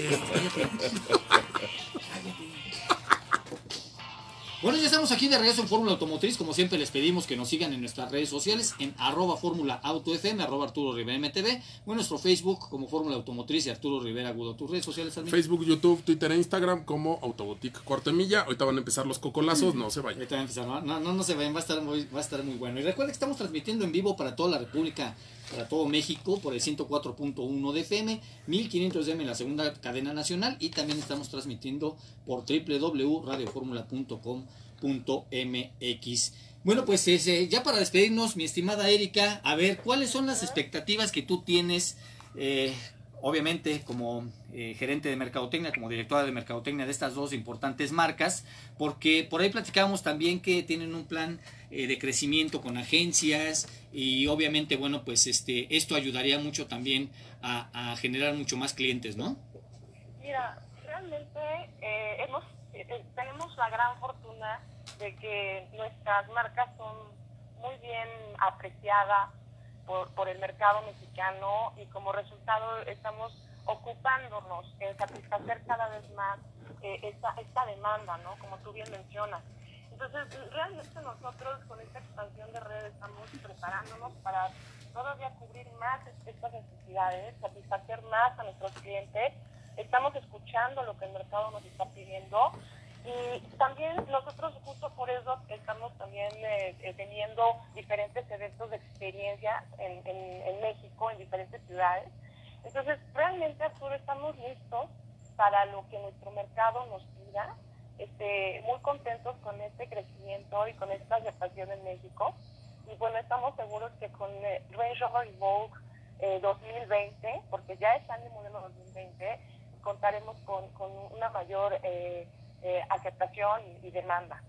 Bueno, ya estamos aquí de regreso en Fórmula Automotriz. Como siempre les pedimos que nos sigan en nuestras redes sociales en arroba Fórmula Auto F M, arroba Arturo Rivera M T V, o en nuestro Facebook como Fórmula Automotriz y Arturo Rivera Agudo. ¿Tus redes sociales también? Facebook, YouTube, Twitter e Instagram como Autobotic Cuarto de Milla. Ahorita van a empezar los cocolazos, no se vayan. Ahorita va a empezar, ¿no? No, no, no se vayan, va a estar muy, va a estar muy bueno. Y recuerden que estamos transmitiendo en vivo para toda la República, para todo México, por el ciento cuatro punto uno de F M, mil quinientos de M en la segunda cadena nacional, y también estamos transmitiendo por doble u doble u doble u punto radio fórmula punto com punto m x. Bueno, pues ese, ya para despedirnos, mi estimada Erika, a ver, ¿cuáles son las expectativas que tú tienes, eh, obviamente como eh, gerente de mercadotecnia, como directora de mercadotecnia de estas dos importantes marcas? Porque por ahí platicábamos también que tienen un plan eh, de crecimiento con agencias, y obviamente, bueno, pues este esto ayudaría mucho también a, a generar mucho más clientes, ¿no? Mira, realmente eh, hemos, eh, tenemos la gran fortuna de que nuestras marcas son muy bien apreciadas por, por el mercado mexicano, y como resultado estamos ocupándonos en satisfacer cada vez más eh, esta, esta demanda, ¿no? Como tú bien mencionas. Entonces, realmente nosotros con esta expansión de redes estamos preparándonos para todavía cubrir más estas necesidades, satisfacer más a nuestros clientes. Estamos escuchando lo que el mercado nos está pidiendo, y también nosotros justo por eso estamos también eh, eh, teniendo diferentes eventos de experiencia en, en, en México, en diferentes ciudades. Entonces, realmente, Arturo, estamos listos para lo que nuestro mercado nos pida. Este, muy contentos con este crecimiento y con esta aceptación en México. Y bueno, estamos seguros que con eh, Range Rover Evoque eh, dos mil veinte, porque ya está en el modelo dos mil veinte, contaremos con, con una mayor eh, eh, aceptación y, y demanda.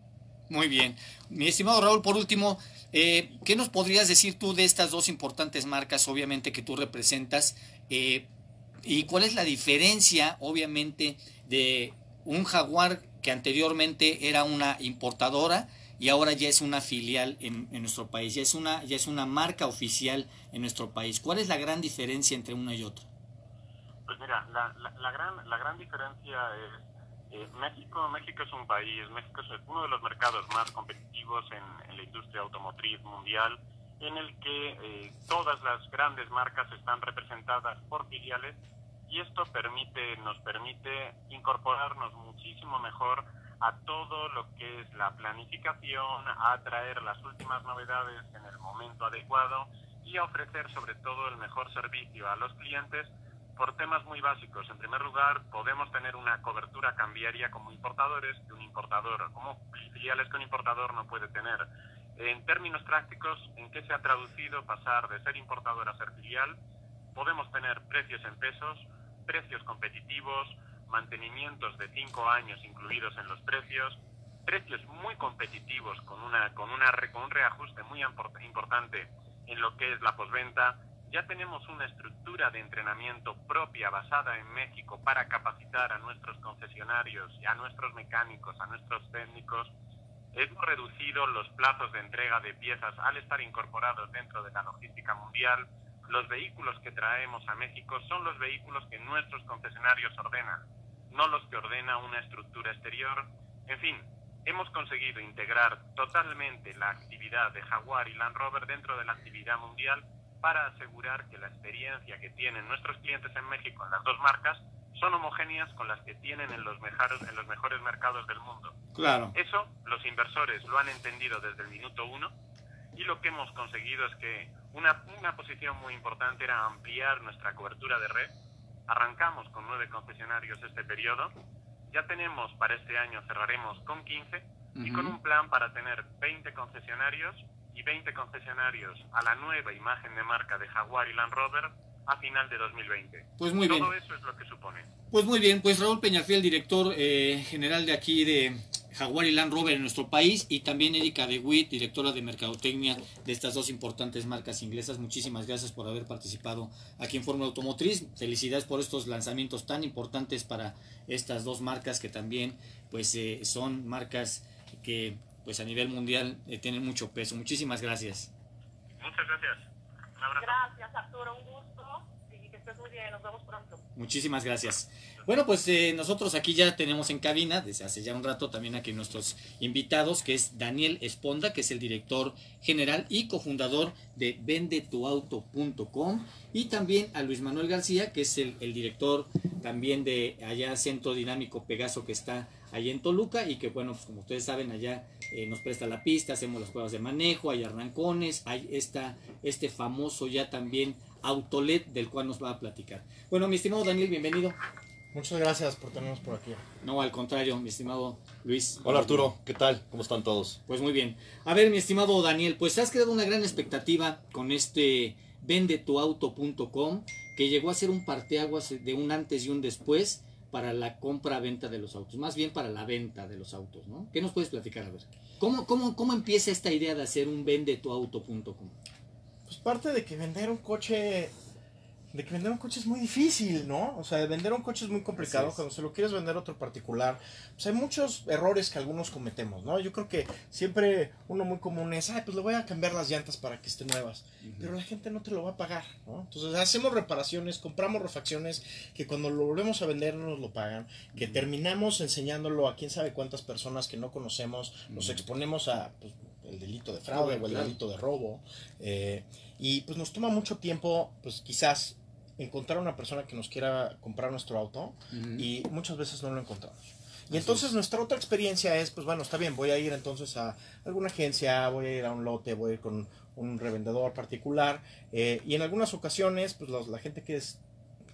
Muy bien. Mi estimado Raúl, por último, eh, ¿qué nos podrías decir tú de estas dos importantes marcas, obviamente, que tú representas? Eh, ¿Y cuál es la diferencia, obviamente, de un Jaguar que anteriormente era una importadora y ahora ya es una filial en, en nuestro país, ya es una, ya es una marca oficial en nuestro país? ¿Cuál es la gran diferencia entre una y otra? Pues mira, la, la, la, gran, la gran diferencia es Eh, México, México es un país, México es uno de los mercados más competitivos en, en la industria automotriz mundial, en el que eh, todas las grandes marcas están representadas por filiales, y esto permite, nos permite incorporarnos muchísimo mejor a todo lo que es la planificación, a traer las últimas novedades en el momento adecuado y a ofrecer sobre todo el mejor servicio a los clientes por temas muy básicos. En primer lugar, podemos tener una cobertura cambiaria como importadores que un importador, como filiales que un importador no puede tener. En términos prácticos, ¿en qué se ha traducido pasar de ser importador a ser filial? Podemos tener precios en pesos, precios competitivos, mantenimientos de cinco años incluidos en los precios, precios muy competitivos con, una, con, una, con un reajuste muy importante en lo que es la postventa. Ya tenemos una estructura de entrenamiento propia basada en México para capacitar a nuestros concesionarios, a nuestros mecánicos, a nuestros técnicos. Hemos reducido los plazos de entrega de piezas al estar incorporados dentro de la logística mundial. Los vehículos que traemos a México son los vehículos que nuestros concesionarios ordenan, no los que ordena una estructura exterior. En fin, hemos conseguido integrar totalmente la actividad de Jaguar y Land Rover dentro de la actividad mundial, para asegurar que la experiencia que tienen nuestros clientes en México en las dos marcas son homogéneas con las que tienen en los mejores, en los mejores mercados del mundo. Claro. Eso los inversores lo han entendido desde el minuto uno, y lo que hemos conseguido es que una, una posición muy importante era ampliar nuestra cobertura de red. Arrancamos con nueve concesionarios este periodo, ya tenemos para este año, cerraremos con quince, uh-huh. y con un plan para tener veinte concesionarios y veinte concesionarios a la nueva imagen de marca de Jaguar y Land Rover a final de dos mil veinte. Pues muy Todo bien. Todo eso es lo que supone. Pues muy bien, pues Raúl Peñafiel, director eh, general de aquí de Jaguar y Land Rover en nuestro país, y también Erika de Witt, directora de mercadotecnia de estas dos importantes marcas inglesas. Muchísimas gracias por haber participado aquí en Fórmula Automotriz. Felicidades por estos lanzamientos tan importantes para estas dos marcas, que también pues eh, son marcas que pues a nivel mundial eh, tienen mucho peso. Muchísimas gracias. Muchas gracias. Un abrazo. Gracias, Arturo, un gusto y que estés muy bien. Nos vemos pronto. Muchísimas gracias. Bueno, pues eh, nosotros aquí ya tenemos en cabina, desde hace ya un rato, también aquí nuestros invitados, que es Daniel Esponda, que es el director general y cofundador de vende tu auto punto com, y también a Luis Manuel García, que es el, el director también de allá Centro Dinámico Pegaso, que está allá en Toluca, y que bueno, pues como ustedes saben, allá eh, nos presta la pista, hacemos las pruebas de manejo, hay arrancones, hay esta, este famoso ya también Autolet, del cual nos va a platicar. Bueno, mi estimado Daniel, bienvenido. Muchas gracias por tenernos por aquí. No, al contrario, mi estimado Luis. Hola Arturo, ¿qué tal? ¿Cómo están todos? Pues muy bien. A ver, mi estimado Daniel, pues has creado una gran expectativa con este vende tu auto punto com, que llegó a ser un parteaguas de un antes y un después para la compra-venta de los autos, más bien para la venta de los autos, ¿no? ¿Qué nos puedes platicar? A ver, ¿cómo, cómo, cómo empieza esta idea de hacer un vende tu auto punto com? Pues parte de que vender un coche, de que vender un coche es muy difícil, ¿no? O sea, vender un coche es muy complicado. Es. Cuando se lo quieres vender a otro particular, pues hay muchos errores que algunos cometemos, ¿no? Yo creo que siempre uno muy común es, ay, pues le voy a cambiar las llantas para que estén nuevas. Uh-huh. Pero la gente no te lo va a pagar, ¿no? Entonces hacemos reparaciones, compramos refacciones que cuando lo volvemos a vender no nos lo pagan, que uh-huh. terminamos enseñándolo a quién sabe cuántas personas que no conocemos, uh-huh. nos exponemos a... Pues, el delito de fraude, claro, o el claro. delito de robo, eh, y pues nos toma mucho tiempo, pues quizás encontrar una persona que nos quiera comprar nuestro auto, uh-huh. y muchas veces no lo encontramos. Y Así entonces es. Nuestra otra experiencia es, pues bueno, está bien, voy a ir entonces a alguna agencia, voy a ir a un lote, voy a ir con un revendedor particular, eh, y en algunas ocasiones, pues los, la gente que es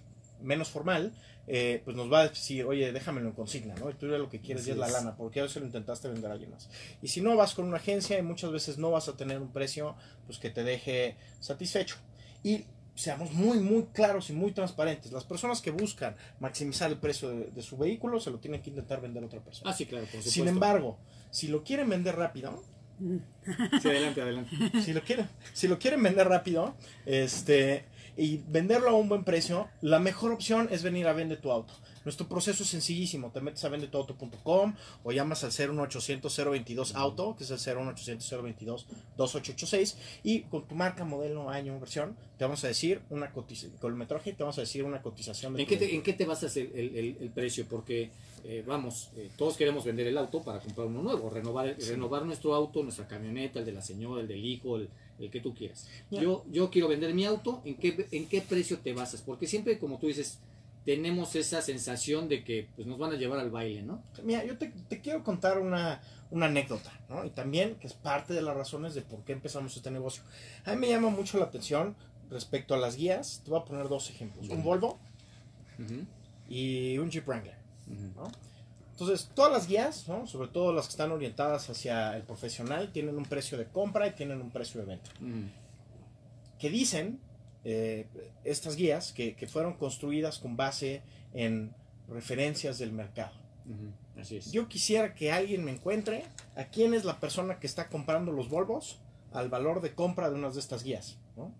menos formal, eh, pues nos va a decir, oye, déjamelo en consigna, ¿no? Y tú ya lo que quieres ya es la lana, porque a veces lo intentaste vender a alguien más. Y si no, vas con una agencia y muchas veces no vas a tener un precio pues que te deje satisfecho. Y seamos muy, muy claros y muy transparentes. Las personas que buscan maximizar el precio de, de su vehículo se lo tienen que intentar vender a otra persona. Ah, sí, claro, por supuesto. Sin embargo, si lo quieren vender rápido, Sí, adelante, adelante. si lo quieren, si lo quieren vender rápido, este, y venderlo a un buen precio, la mejor opción es venir a Vende Tu Auto. Nuestro proceso es sencillísimo. Te metes a vende tu auto punto com o llamas al cero uno ochocientos cero veintidós auto, que es el cero uno ochocientos cero veintidós dos ocho ocho seis, y con tu marca, modelo, año, versión, te vamos a decir una cotización, con el metraje te vamos a decir una cotización de ¿En qué, te, ¿En qué te basas el, el, el, el precio? Porque, eh, vamos, eh, todos queremos vender el auto para comprar uno nuevo, renovar, sí. renovar nuestro auto, nuestra camioneta, el de la señora, el del hijo, el, el que tú quieras. Yeah. Yo, yo quiero vender mi auto, ¿en qué, ¿en qué precio te basas? Porque siempre, como tú dices, tenemos esa sensación de que pues, nos van a llevar al baile, ¿no? Mira, yo te, te quiero contar una, una anécdota, ¿no? Y también que es parte de las razones de por qué empezamos este negocio. A mí me llama mucho la atención respecto a las guías. Te voy a poner dos ejemplos. Uh-huh. Un Volvo uh-huh. y un Jeep Wrangler, uh-huh. ¿no? Entonces, todas las guías, ¿no? Sobre todo las que están orientadas hacia el profesional, tienen un precio de compra y tienen un precio de venta. Uh-huh. Que dicen... Eh, estas guías que, que fueron construidas con base en referencias del mercado. Uh-huh. Así es. Yo quisiera que alguien me encuentre a quién es la persona que está comprando los Volvos al valor de compra de unas de estas guías, ¿no?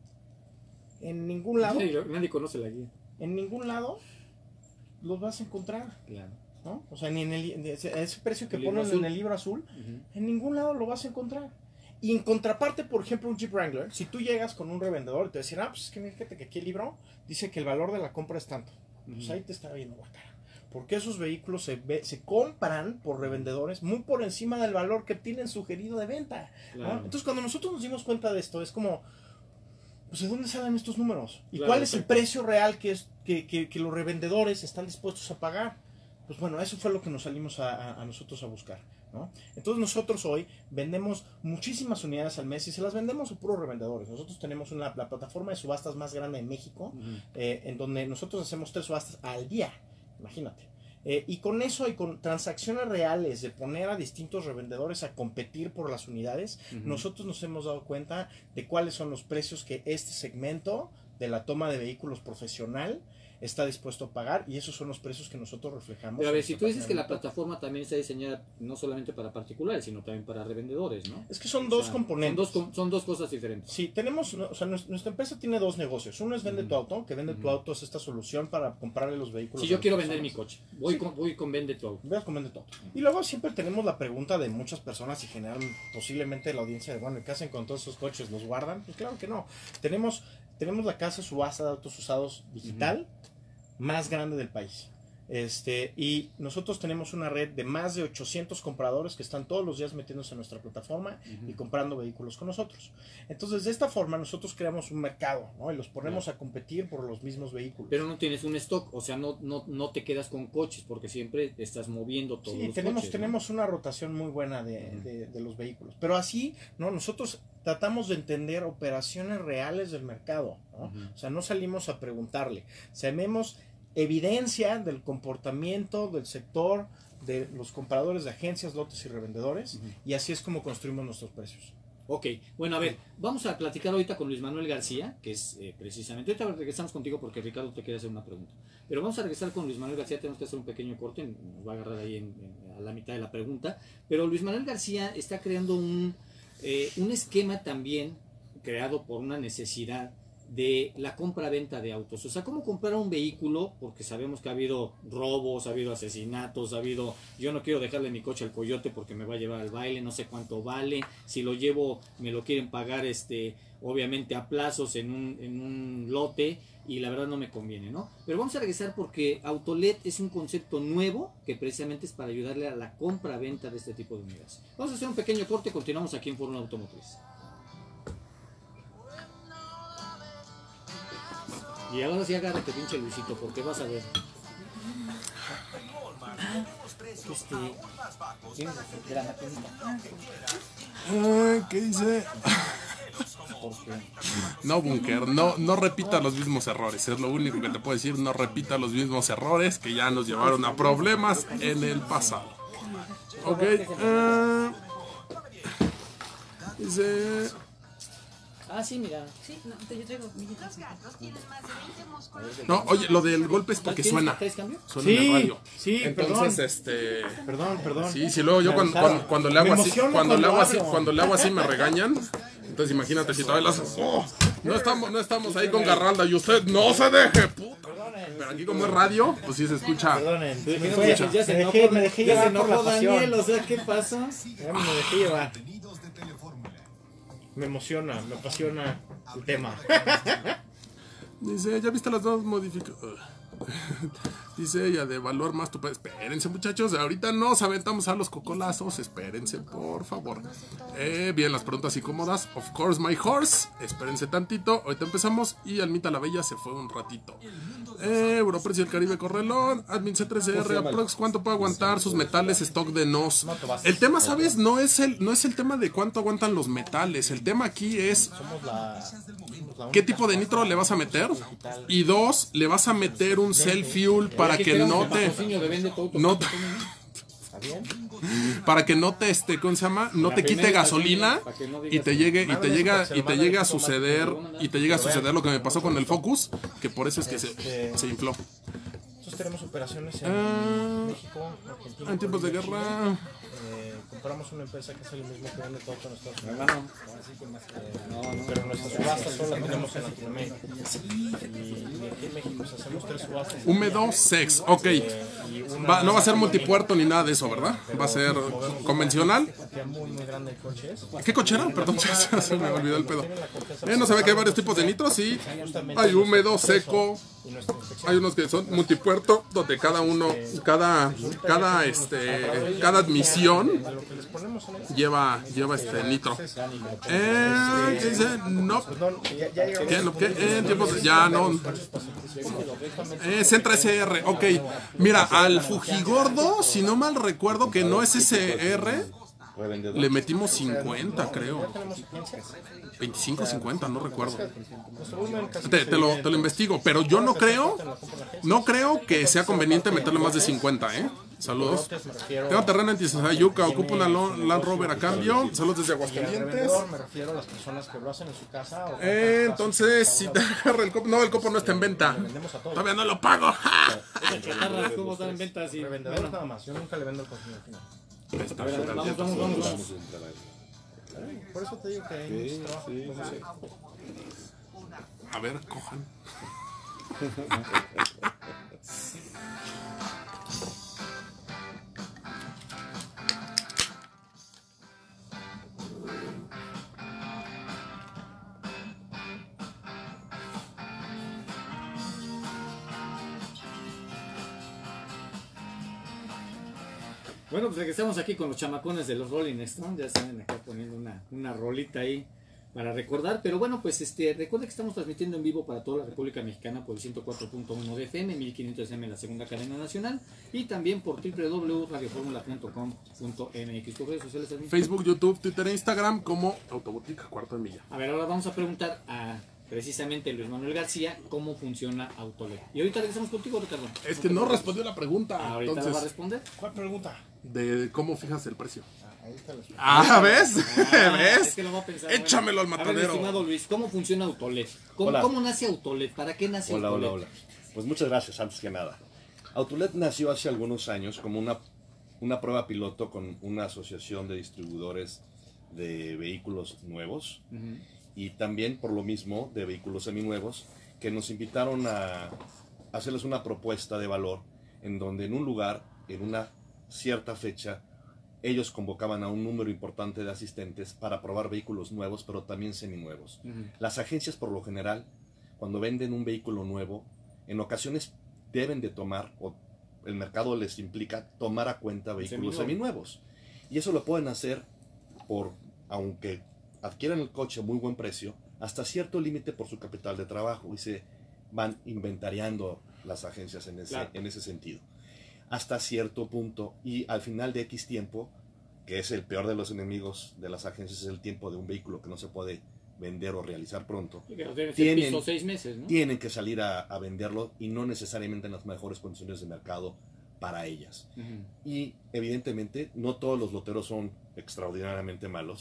En ningún lado. Nadie, nadie conoce la guía. En ningún lado los vas a encontrar. Claro. ¿No? O sea, ni en el, ese, ese precio que ponen en el libro azul, uh-huh. en ningún lado lo vas a encontrar. Y en contraparte, por ejemplo, un Jeep Wrangler, si tú llegas con un revendedor y te dicen, ah, pues es que fíjate que aquí el libro dice que el valor de la compra es tanto. Uh-huh. Pues ahí te está viendo la cara. Porque esos vehículos se, ve, se compran por revendedores muy por encima del valor que tienen sugerido de venta. Claro. ¿No? Entonces, cuando nosotros nos dimos cuenta de esto, es como, pues, ¿de dónde salen estos números? ¿Y claro, cuál es perfecto. el precio real que, es, que, que, que los revendedores están dispuestos a pagar? Pues bueno, eso fue lo que nos salimos a, a, a nosotros a buscar, ¿no? Entonces nosotros hoy vendemos muchísimas unidades al mes y se las vendemos a puros revendedores. Nosotros tenemos una, la plataforma de subastas más grande de México, uh-huh. eh, en donde nosotros hacemos tres subastas al día, imagínate. Eh, y con eso y con transacciones reales de poner a distintos revendedores a competir por las unidades, uh-huh. nosotros nos hemos dado cuenta de cuáles son los precios que este segmento de la toma de vehículos profesional está dispuesto a pagar, y esos son los precios que nosotros reflejamos. Pero a ver, si tú dices que la plataforma también está diseñada no solamente para particulares, sino también para revendedores, ¿no? Es que son dos o sea, componentes. Son dos, son dos cosas diferentes. Sí, tenemos, o sea, nuestra empresa tiene dos negocios. Uno es Vende uh-huh. Tu Auto, que Vende uh-huh. Tu Auto es esta solución para comprarle los vehículos. Si yo quiero vender mi coche, voy, sí. con, voy con Vende Tu Auto. Veas con Vende Tu Auto. Y luego siempre tenemos la pregunta de muchas personas y generan posiblemente la audiencia de, bueno, ¿qué hacen con todos esos coches? ¿Los guardan? Pues claro que no. Tenemos, tenemos la casa subasta de autos usados digital, uh-huh. más grande del país. Este, y nosotros tenemos una red de más de ochocientos compradores que están todos los días metiéndose en nuestra plataforma uh-huh. y comprando vehículos con nosotros. Entonces, de esta forma, nosotros creamos un mercado, ¿no? Y los ponemos uh-huh. a competir por los mismos vehículos. Pero no tienes un stock, o sea, no, no, no te quedas con coches, porque siempre estás moviendo todos sí, los tenemos, coches. tenemos ¿no? una rotación muy buena de, uh-huh. de, de los vehículos. Pero así, ¿no? Nosotros tratamos de entender operaciones reales del mercado, ¿no? Uh-huh. O sea, no salimos a preguntarle. Sabemos evidencia del comportamiento del sector de los compradores de agencias, lotes y revendedores, uh-huh. y así es como construimos nuestros precios. Ok, bueno, a ver, vamos a platicar ahorita con Luis Manuel García, que es eh, precisamente, ahorita regresamos contigo porque Ricardo te quiere hacer una pregunta, pero vamos a regresar con Luis Manuel García, tenemos que hacer un pequeño corte, nos va a agarrar ahí en, en, a la mitad de la pregunta, pero Luis Manuel García está creando un, eh, un esquema también creado por una necesidad de la compra-venta de autos. O sea, cómo comprar un vehículo, porque sabemos que ha habido robos, ha habido asesinatos, ha habido, yo no quiero dejarle mi coche al coyote porque me va a llevar al baile, no sé cuánto vale, si lo llevo me lo quieren pagar este obviamente a plazos en un, en un lote y la verdad no me conviene, ¿no? Pero vamos a regresar porque Autolet es un concepto nuevo que precisamente es para ayudarle a la compra-venta de este tipo de unidades. Vamos a hacer un pequeño corte, continuamos aquí en Fórmula Automotriz. Y ahora sí agárrate, pinche Luisito, porque vas a ver. Este. ¿Tienes la maquinita? Ay, ¿qué dice? No, Bunker, no, no repita los mismos errores. Es lo único que te puedo decir. No repita los mismos errores que ya nos llevaron a problemas en el pasado. Ok. Uh, dice. Ah, sí, mira. Sí, no, yo traigo billetes. No, oye, lo del golpe es porque ¿Tienes- suena. ¿Traes cambio? Suena en el radio. sí, Entonces, perdón. este... Perdón, perdón. Sí, sí, luego yo Me cuando, avisaron. cuando, cuando le hago Me así, emociono cuando le hago cuando así, hablo. cuando le hago así me regañan. Entonces imagínate si todavía las... ¡Oh! No estamos, no estamos ahí con Garralda y usted no se deje, puta. Pero aquí como es radio, pues sí se escucha. Perdonen. Pero Me, fue- fue- ya se me enojó, dejé, me dejé ya se llevar por la enojó pasión. Daniel, o sea, ¿qué pasa? Ya me dejé llevar. Me emociona, me apasiona el tema. Dice, ¿ya viste las dos modificaciones? Dice ella, de valor más tu... Espérense, muchachos, ahorita nos aventamos a los cocolazos. Espérense, por favor. Eh, bien, las preguntas incómodas. Of course, my horse. Espérense tantito. Ahorita empezamos. Y Almita la Bella se fue un ratito. Eh, Europrecio del Caribe Correlón. Admin C tres R. Aprox, ¿cuánto puede aguantar sus metales stock de nos? El tema, ¿sabes? No es el, no es el tema de cuánto aguantan los metales. El tema aquí es... Somos la, somos la ¿Qué única tipo de nitro le vas a meter? Y dos, le vas a meter un cell fuel para Aquí que tenemos no el te... patrocinio de Vende tu Auto. No te- ¿Está bien? para que no te este, ¿cómo se llama? No La te quite primera gasolina para que no y digas te que- llegue y te Mándame llega eso, y te mándame llega a eso, suceder mándame. y te llega a suceder lo que me pasó con el Focus, que por eso es que se, Este- se infló. Nosotros tenemos operaciones en Ah, México, Argentina. en tiempos de Colombia, guerra. Chile. Eh, compramos una empresa que es el mismo que vende todo con Estados Unidos. Hermano, Eh, pero nuestras subastas solo las tenemos en Latinoamérica. Y, y aquí en México pues, hacemos tres subastas. Húmedo sex, ok. Y una- Va- no va a ser multipuerto ni nada de eso, ¿verdad? Va a ser convencional. Que muy, muy grande el coche es. ¿Qué cochera? Perdón, se me olvidó el pedo. Eh, no sabe que hay varios tipos de nitros, sí. Hay húmedo, seco. Y nuestra inspección Hay unos que son multipuerto, donde cada uno, cada, cada, este, cada admisión de lo que les ponemos en el... lleva, lleva este nitro. Eh, ¿qué dice? No. Perdón, ya, ya llegamos. ¿Qué? ¿Lo qué? Eh, en tiempos de- ya no. Eh, Centra S R, ok. Mira, al Fujigordo, si no mal recuerdo que no es S R, Revendedor. le metimos cincuenta, creo. Tenemos quince. veinticinco, cincuenta, no recuerdo. Nuestro volumen casi Te, te lo, te lo investigo, pero yo no creo, no creo que sea conveniente meterle más de cincuenta, ¿eh? Saludos. me refiero. Tengo terreno en Tizayuca, ocupo una lo- Land Rover a cambio. Saludos desde Y al Aguascalientes. revendedor me refiero a las personas que lo hacen en su casa. O Eh, entonces, si te agarra el copo, no, el copo no está en venta. Todavía no lo pago. chatarras, ¿cómo están en venta así? Revendedor nada más. Yo nunca le vendo al consumidor final. A ver, a ver, vamos, vamos, vamos, vamos. Por eso te digo que hay mucho trabajo. A ver, cojan. Bueno, pues regresamos aquí con los chamacones de los Rolling Stones. Ya saben, acá poniendo una, una rolita ahí para recordar. Pero bueno, pues este recuerda que estamos transmitiendo en vivo para toda la República Mexicana por el ciento cuatro punto uno de F M, mil quinientos M la segunda cadena nacional, y también por doble u doble u doble u punto radio fórmula punto com punto m x. ¿Tus redes sociales también? Facebook, YouTube, Twitter e Instagram como Autobotica Cuarto de Milla. A ver, ahora vamos a preguntar a precisamente Luis Manuel García cómo funciona Autolet. Y ahorita regresamos contigo, Ricardo. Es que no respondió la pregunta. Ahorita lo va a Entonces, responder. ¿Cuál pregunta? de cómo fijas el precio. Ah, ahí está la respuesta. Ah, ¿ves? Ah, ¿Ves? es que lo va a pensar. Échamelo al Bueno, a ver, matadero. estimado Luis, ¿cómo funciona Autolet? ¿Cómo, Hola. ¿Cómo nace Autolet? ¿Para qué nace Hola, Autolet? hola, hola. Pues muchas gracias, antes que nada. Autolet nació hace algunos años como una, una prueba piloto con una asociación de distribuidores de vehículos nuevos Ujú. y también por lo mismo de vehículos seminuevos que nos invitaron a hacerles una propuesta de valor en donde en un lugar, en una cierta fecha, ellos convocaban a un número importante de asistentes para probar vehículos nuevos, pero también seminuevos. Ujú. Las agencias, por lo general, cuando venden un vehículo nuevo, en ocasiones deben de tomar, o el mercado les implica tomar a cuenta vehículos Seminuevo. seminuevos. Y eso lo pueden hacer por, aunque adquieran el coche a muy buen precio, hasta cierto límite por su capital de trabajo, y se van inventariando las agencias en ese, Claro. en ese sentido. Hasta cierto punto, y al final de X tiempo, que es el peor de los enemigos de las agencias, es el tiempo de un vehículo que no se puede vender o realizar pronto, Sí, que deben ser Tienen- piso seis meses, ¿no? tienen que salir a, a venderlo y no necesariamente en las mejores condiciones de mercado para ellas. Ujú. Y evidentemente no todos los loteros son extraordinariamente malos,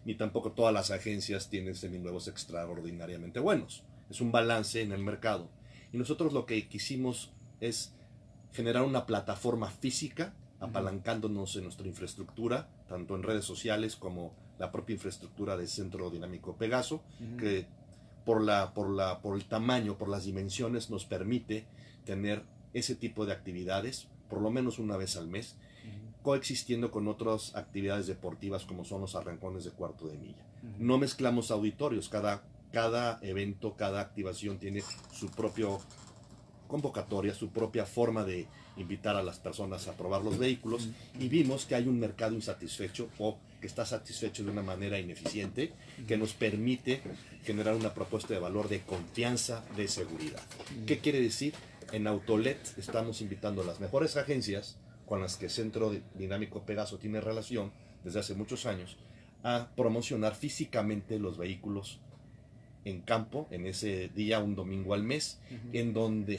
ni tampoco todas las agencias tienen seminuevos extraordinariamente buenos. Es un balance en el mercado. Y nosotros lo que quisimos es generar una plataforma física, apalancándonos en nuestra infraestructura, tanto en redes sociales como la propia infraestructura del Centro Dinámico Pegaso, uh-huh. que por, la, por, la, por el tamaño, por las dimensiones, nos permite tener ese tipo de actividades, por lo menos una vez al mes, uh-huh. coexistiendo con otras actividades deportivas como son los arrancones de cuarto de milla. Uh-huh. No mezclamos auditorios, cada, cada evento, cada activación tiene su propio convocatoria, su propia forma de invitar a las personas a probar los vehículos, y vimos que hay un mercado insatisfecho o que está satisfecho de una manera ineficiente, que nos permite generar una propuesta de valor de confianza, de seguridad. ¿Qué quiere decir? En Autolet estamos invitando a las mejores agencias con las que Centro Dinámico Pegaso tiene relación desde hace muchos años a promocionar físicamente los vehículos en campo, en ese día, un domingo al mes, uh-huh. en donde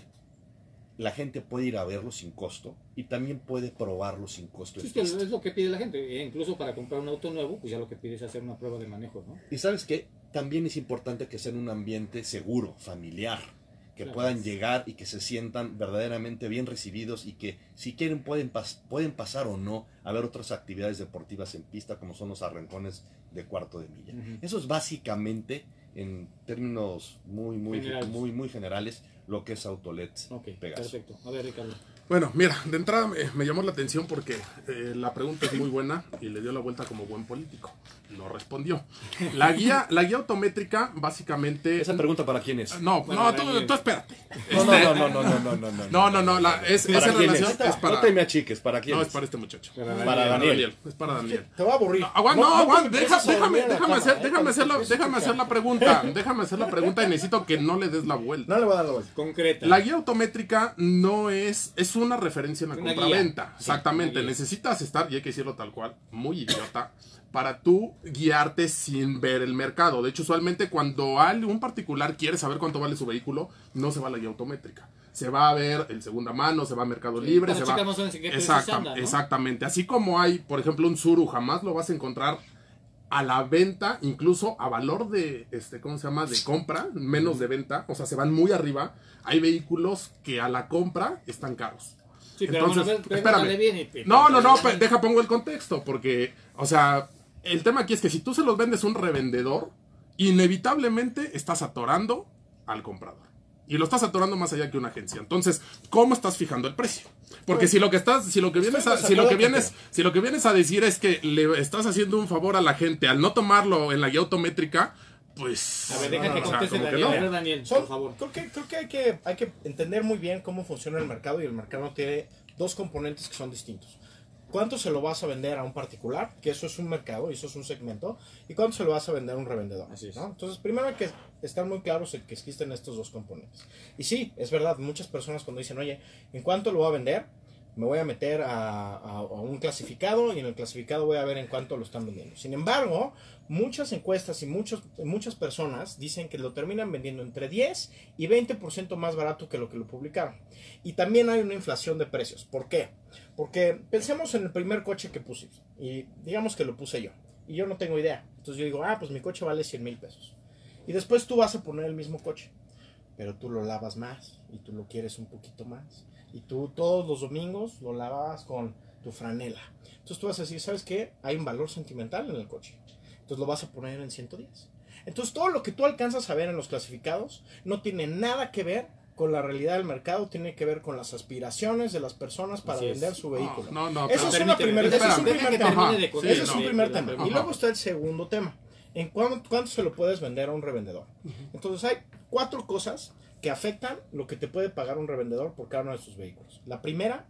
la gente puede ir a verlo sin costo y también puede probarlo sin costo. Sí, es lo que pide la gente, e incluso para comprar un auto nuevo, pues ya lo que pide es hacer una prueba de manejo, ¿no? Y sabes qué, también es importante que sea en un ambiente seguro, familiar, que claro. puedan llegar y que se sientan verdaderamente bien recibidos, y que si quieren pueden, pas pueden pasar o no a ver otras actividades deportivas en pista, como son los arrancones de cuarto de milla. Uh-huh. Eso es básicamente, en términos muy, muy, generales. muy, muy generales, lo que es Autolet okay, Pegaso. Perfecto. A ver, Ricardo. Bueno, mira, de entrada me, me llamó la atención porque eh, la pregunta es muy buena y le dio la vuelta como buen político. Lo respondió. La guía, la guía autométrica, básicamente. ¿Esa pregunta para quién es? No, bueno, no, tú, tú espérate. No, no, no, no, no, no, no, no. No, no, no, la, es, ¿Para esa quién relación es? es para. No te me achiques, ¿para quién? No, es es para este muchacho. Para Daniel. Para Daniel. Es para Daniel. Te voy a aburrir. No, aguanta, no, no, aguanta, no deja, déjame, déjame, déjame hacer, déjame hacer la, déjame déjame hacer la pregunta, déjame hacer la pregunta y necesito que no le des la vuelta. No le voy a dar la vuelta. Concreta. La guía autométrica no es, es una referencia en la Una compraventa. guía. Exactamente. Sí, necesitas estar, y hay que decirlo tal cual, muy idiota, para tú guiarte sin ver el mercado. De hecho, usualmente cuando un particular quiere saber cuánto vale su vehículo, no se va a la guía autométrica. Se va a ver el segunda mano, se va a Mercado Sí, Libre, se va. Exacta, anda, ¿no? Exactamente. Así como hay, por ejemplo, un Tsuru, jamás lo vas a encontrar a la venta, incluso a valor de, este, ¿cómo se llama? De compra, menos de venta, o sea, se van muy arriba. Hay vehículos que a la compra están caros. Sí, pero Entonces, bueno, pero espérame. bien y, y, No, no, no, pe- deja pongo el contexto, porque, o sea, el tema aquí es que si tú se los vendes a un revendedor, inevitablemente estás atorando al comprador. Y lo estás atorando más allá que una agencia. Entonces, ¿cómo estás fijando el precio? Porque Pues, si lo que estás, si lo que vienes a, si lo que vienes, si lo que vienes a decir es que le estás haciendo un favor a la gente al no tomarlo en la guía autométrica, pues. A ver, deja no, que o sea, conteste como que Daniel. no. A ver, Daniel, Son- por favor. Creo que, creo que, hay que hay que entender muy bien cómo funciona el mercado, y el mercado tiene dos componentes que son distintos. ¿Cuánto se lo vas a vender a un particular? Que eso es un mercado y eso es un segmento. ¿Y cuánto se lo vas a vender a un revendedor? Así es. ¿no? Entonces, primero hay que estar muy claros en que existen estos dos componentes. Y sí, es verdad, muchas personas cuando dicen, oye, ¿en cuánto lo voy a vender? Me voy a meter a, a, a un clasificado, y en el clasificado voy a ver en cuánto lo están vendiendo. Sin embargo, muchas encuestas y muchos, muchas personas dicen que lo terminan vendiendo entre diez y veinte por ciento más barato que lo que lo publicaron. Y también hay una inflación de precios. ¿Por qué? Porque pensemos en el primer coche que puse, y digamos que lo puse yo, y yo no tengo idea. Entonces yo digo, ah, pues mi coche vale cien mil pesos. Y después tú vas a poner el mismo coche, pero tú lo lavas más, y tú lo quieres un poquito más. Y tú todos los domingos lo lavabas con tu franela. Entonces tú vas a decir, ¿sabes qué? Hay un valor sentimental en el coche. Entonces lo vas a poner en ciento diez. Entonces todo lo que tú alcanzas a ver en los clasificados no tiene nada que ver con la realidad del mercado, tiene que ver con las aspiraciones de las personas para Así es. vender su vehículo. No, no, Eso pero es, una primer, ese es un espérame. primer Deja que tema. termine de Ajá, contar. Ese es un no. primer la tema. pregunta. Y luego está el segundo tema. ¿En cuánto, cuánto se lo puedes vender a un revendedor? Entonces hay cuatro cosas que afectan lo que te puede pagar un revendedor por cada uno de sus vehículos. La primera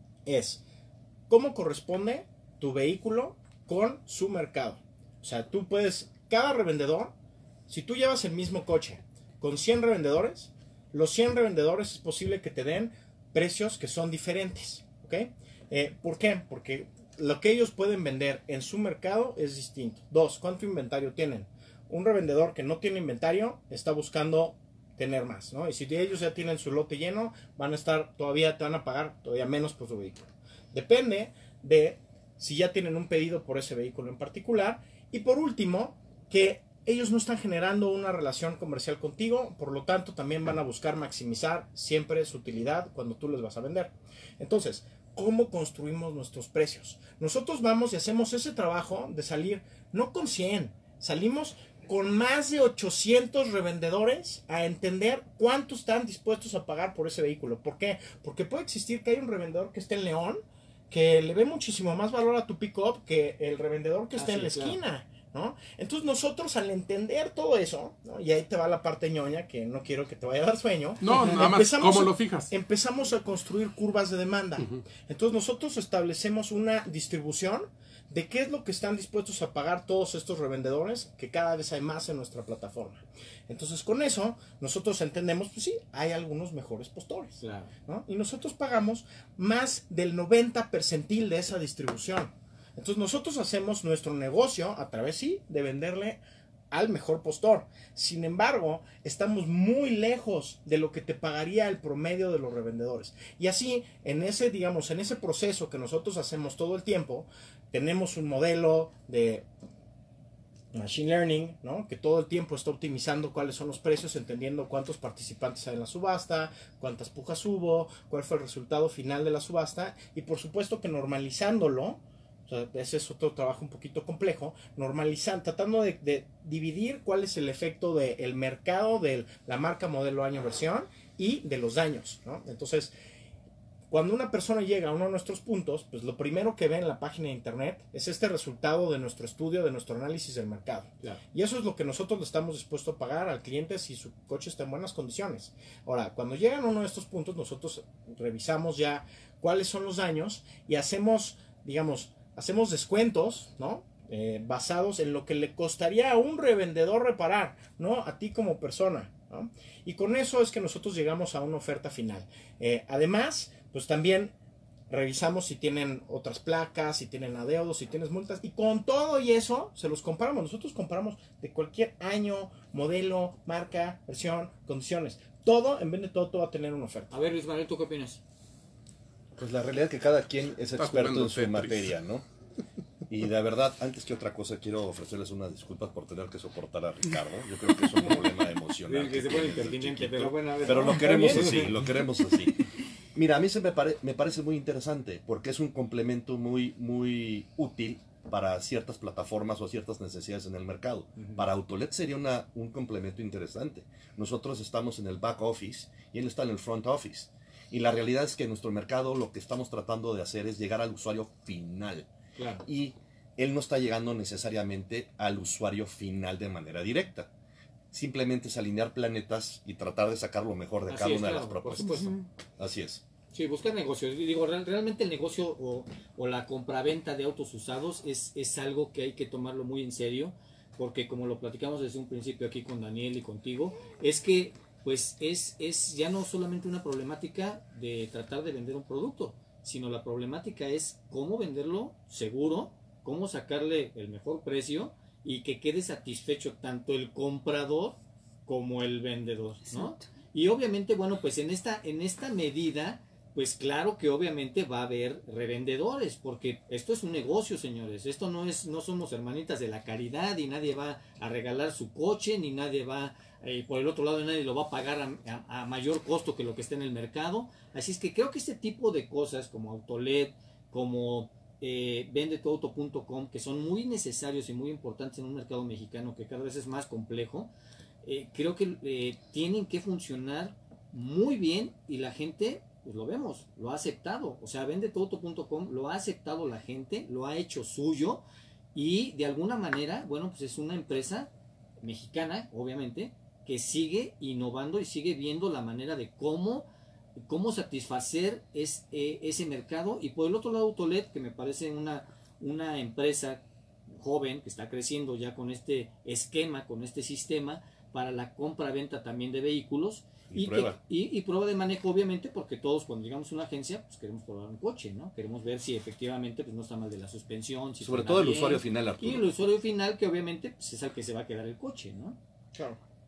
es cómo corresponde tu vehículo con su mercado. O sea, tú puedes, cada revendedor, si tú llevas el mismo coche con cien revendedores, los cien revendedores es posible que te den precios que son diferentes. ¿Ok? Eh, ¿Por qué? Porque lo que ellos pueden vender en su mercado es distinto. Dos, ¿cuánto inventario tienen? Un revendedor que no tiene inventario está buscando tener más, ¿no? Y si ellos ya tienen su lote lleno, van a estar todavía, te van a pagar todavía menos por su vehículo. Depende de si ya tienen un pedido por ese vehículo en particular Y por último, que ellos no están generando una relación comercial contigo, por lo tanto también van a buscar maximizar siempre su utilidad cuando tú les vas a vender. Entonces, ¿cómo construimos nuestros precios? Nosotros vamos y hacemos ese trabajo de salir no con cien, salimos con más de ochocientos revendedores a entender cuánto están dispuestos a pagar por ese vehículo. ¿Por qué? Porque puede existir que hay un revendedor que esté en León que le ve muchísimo más valor a tu pick-up que el revendedor que Ah, está sí, en la claro. esquina, ¿no? Entonces nosotros al entender todo eso, ¿no? Y ahí te va la parte ñoña que no quiero que te vaya a dar sueño. No, nada más, Empezamos ¿cómo a- lo fijas? Empezamos a construir curvas de demanda. Entonces nosotros establecemos una distribución de qué es lo que están dispuestos a pagar todos estos revendedores, que cada vez hay más en nuestra plataforma. Entonces con eso nosotros entendemos, pues sí, hay algunos mejores postores, Claro. ¿no? Y nosotros pagamos más del noventa percentil de esa distribución. Entonces nosotros hacemos nuestro negocio a través, sí, de venderle al mejor postor. Sin embargo, estamos muy lejos de lo que te pagaría el promedio de los revendedores. Y así, en ese, digamos, en ese proceso que nosotros hacemos todo el tiempo, tenemos un modelo de Machine Learning, ¿no? Que todo el tiempo está optimizando cuáles son los precios, entendiendo cuántos participantes hay en la subasta, cuántas pujas hubo, cuál fue el resultado final de la subasta, y por supuesto que normalizándolo. O sea, ese es otro trabajo un poquito complejo, normalizando, tratando de, de dividir cuál es el efecto del mercado de la marca, modelo, año, versión y de los daños, ¿no? Entonces, cuando una persona llega a uno de nuestros puntos, pues lo primero que ve en la página de internet es este resultado de nuestro estudio, de nuestro análisis del mercado. Claro. Y eso es lo que nosotros le estamos dispuestos a pagar al cliente si su coche está en buenas condiciones. Ahora, cuando llegan a uno de estos puntos, nosotros revisamos ya cuáles son los daños y hacemos, digamos, hacemos descuentos, ¿no? Eh, basados en lo que le costaría a un revendedor reparar, ¿no? A ti como persona, ¿no? Y con eso es que nosotros llegamos a una oferta final. Eh, además, pues también revisamos si tienen otras placas, si tienen adeudos, si tienes multas, y con todo y eso se los comparamos. Nosotros comparamos de cualquier año, modelo, marca, versión, condiciones. Todo, en vez de todo, todo va a tener una oferta. A ver, Luis Manuel, ¿tú qué opinas? Pues la realidad es que cada quien es Está experto jugando en su Tetris. materia, ¿no? Y de verdad, antes que otra cosa, quiero ofrecerles unas disculpas por tener que soportar a Ricardo. Yo creo que es un problema emocional. Que se tiene pone desde impertinente, chiquito. pero bueno, a ver. Pero no, lo está queremos bien. así, lo queremos así. Mira, a mí se me, pare- me parece muy interesante porque es un complemento muy, muy útil para ciertas plataformas o ciertas necesidades en el mercado. Ujú. Para Autolet sería una, un complemento interesante. Nosotros estamos en el back office y él está en el front office. Y la realidad es que en nuestro mercado lo que estamos tratando de hacer es llegar al usuario final. Claro. Y él no está llegando necesariamente al usuario final de manera directa. Simplemente es alinear planetas y tratar de sacar lo mejor de Así cada es, una de claro, las por propuestas. supuesto. Así es. Sí, buscar negocios. Digo, real- realmente el negocio o, o la compraventa de autos usados es, es algo que hay que tomarlo muy en serio, porque como lo platicamos desde un principio aquí con Daniel y contigo, es que pues es, es ya no solamente una problemática de tratar de vender un producto, sino la problemática es cómo venderlo seguro, cómo sacarle el mejor precio y que quede satisfecho tanto el comprador como el vendedor, ¿no? Exacto. Y obviamente, bueno, pues en esta, en esta medida, pues claro que obviamente va a haber revendedores, porque esto es un negocio, señores. Esto no es, no somos hermanitas de la caridad y nadie va a regalar su coche, ni nadie va, eh, por el otro lado, nadie lo va a pagar a, a- a mayor costo que lo que está en el mercado. Así es que creo que este tipo de cosas como Autolet, como eh, vende tu auto punto com, que son muy necesarios y muy importantes en un mercado mexicano que cada vez es más complejo, eh, creo que eh, tienen que funcionar muy bien y la gente, pues lo vemos, lo ha aceptado. O sea, vende tu auto punto com lo ha aceptado la gente, lo ha hecho suyo y de alguna manera, bueno, pues es una empresa mexicana, obviamente, que sigue innovando y sigue viendo la manera de cómo, cómo satisfacer es, eh, ese mercado. Y por el otro lado, Autolet, que me parece una, una empresa joven que está creciendo ya con este esquema, con este sistema para la compra-venta también de vehículos. Y Y, prueba. que- y, y prueba de manejo, obviamente, porque todos cuando llegamos a una agencia, pues queremos probar un coche, ¿no? Queremos ver si efectivamente pues, no está mal de la suspensión. Si Sobre frena todo el bien. usuario final, Y Arturo. el usuario final, que obviamente pues, es al que se va a quedar el coche, ¿no? Claro.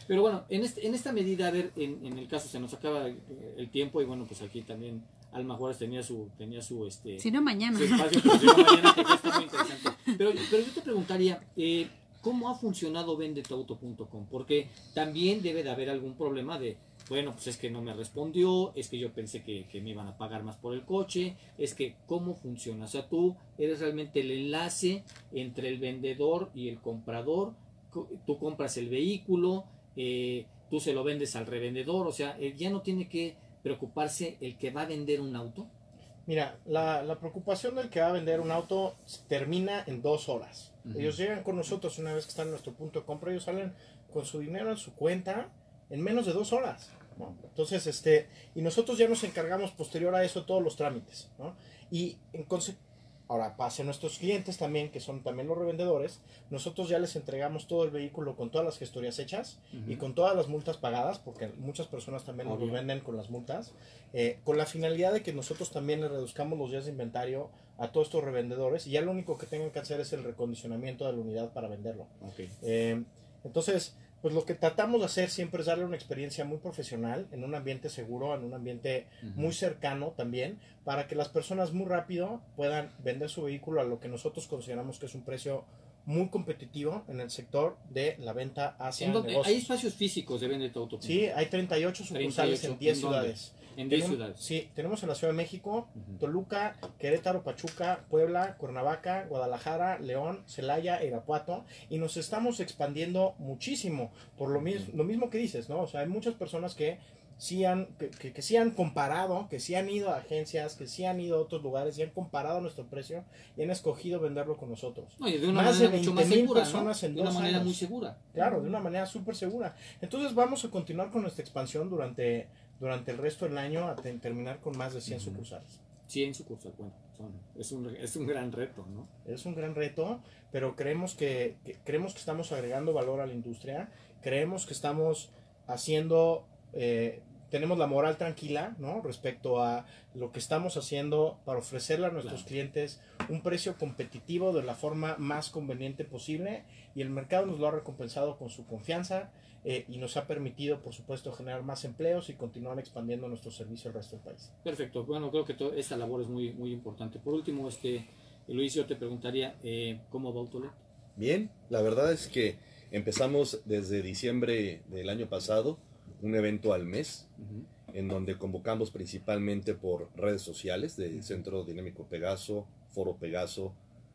Pero bueno, en, este, en esta medida, a ver, en, en el caso se nos acaba el tiempo y bueno, pues aquí también Alma Juárez tenía su, tenía su, este, Si no, mañana. su espacio, pero si no, mañana, que está muy interesante. Pero, pero yo te preguntaría, eh, ¿cómo ha funcionado vende tu auto punto com? Porque también debe de haber algún problema de, bueno, pues es que no me respondió, es que yo pensé que, que me iban a pagar más por el coche, es que ¿cómo funciona? O sea, tú eres realmente el enlace entre el vendedor y el comprador, tú compras el vehículo, eh, tú se lo vendes al revendedor, o sea, él ya no tiene que preocuparse el que va a vender un auto. Mira, la, la preocupación del que va a vender un auto termina en dos horas. Uh-huh. Ellos llegan con nosotros una vez que están en nuestro punto de compra, ellos salen con su dinero en su cuenta en menos de dos horas, ¿no? Entonces, este, y nosotros ya nos encargamos posterior a eso todos los trámites, ¿no? Y en consecuencia, ahora, pase a nuestros clientes también, que son también los revendedores, nosotros ya les entregamos todo el vehículo con todas las gestorías hechas uh-huh. y con todas las multas pagadas, porque muchas personas también nos lo venden con las multas, eh, con la finalidad de que nosotros también le reduzcamos los días de inventario a todos estos revendedores y ya lo único que tengan que hacer es el recondicionamiento de la unidad para venderlo. Okay. Eh, entonces, pues lo que tratamos de hacer siempre es darle una experiencia muy profesional, en un ambiente seguro, en un ambiente uh-huh. muy cercano también, para que las personas muy rápido puedan vender su vehículo a lo que nosotros consideramos que es un precio muy competitivo en el sector de la venta hacia negocios. ¿Hay espacios físicos de Vende tu Auto? Sí, hay treinta y ocho sucursales en diez ciudades. En diez ciudades. Sí, tenemos en la Ciudad de México, uh-huh. Toluca, Querétaro, Pachuca, Puebla, Cuernavaca, Guadalajara, León, Celaya, Irapuato, y nos estamos expandiendo muchísimo, por lo, mis- lo mismo que dices, ¿no? O sea, hay muchas personas que sí han, que, que, que sí han comparado, que sí han ido a agencias, que sí han ido a otros lugares y han comparado nuestro precio y han escogido venderlo con nosotros. No, y de una Más manera de mucho más veinte mil segura, personas ¿no? en De una dos manera años. muy segura. Claro, de una manera súper segura. Entonces vamos a continuar con nuestra expansión durante, durante el resto del año a te- terminar con más de cien uh-huh. sucursales. cien sucursales, bueno, son, es, un, es un gran reto, ¿no? Es un gran reto, pero creemos que, que, creemos que estamos agregando valor a la industria, creemos que estamos haciendo... Eh, tenemos la moral tranquila, ¿no? Respecto a lo que estamos haciendo para ofrecerle a nuestros claro. clientes un precio competitivo de la forma más conveniente posible, y el mercado nos lo ha recompensado con su confianza eh, y nos ha permitido, por supuesto, generar más empleos y continuar expandiendo nuestro servicio al resto del país. Perfecto. Bueno, creo que toda esta labor es muy, muy importante. Por último, este, Luis, yo te preguntaría, eh, ¿cómo va Autolet? Bien, la verdad es que empezamos desde diciembre del año pasado un evento al mes, uh-huh. en donde convocamos principalmente por redes sociales del Centro Dinámico Pegaso, Foro Pegaso,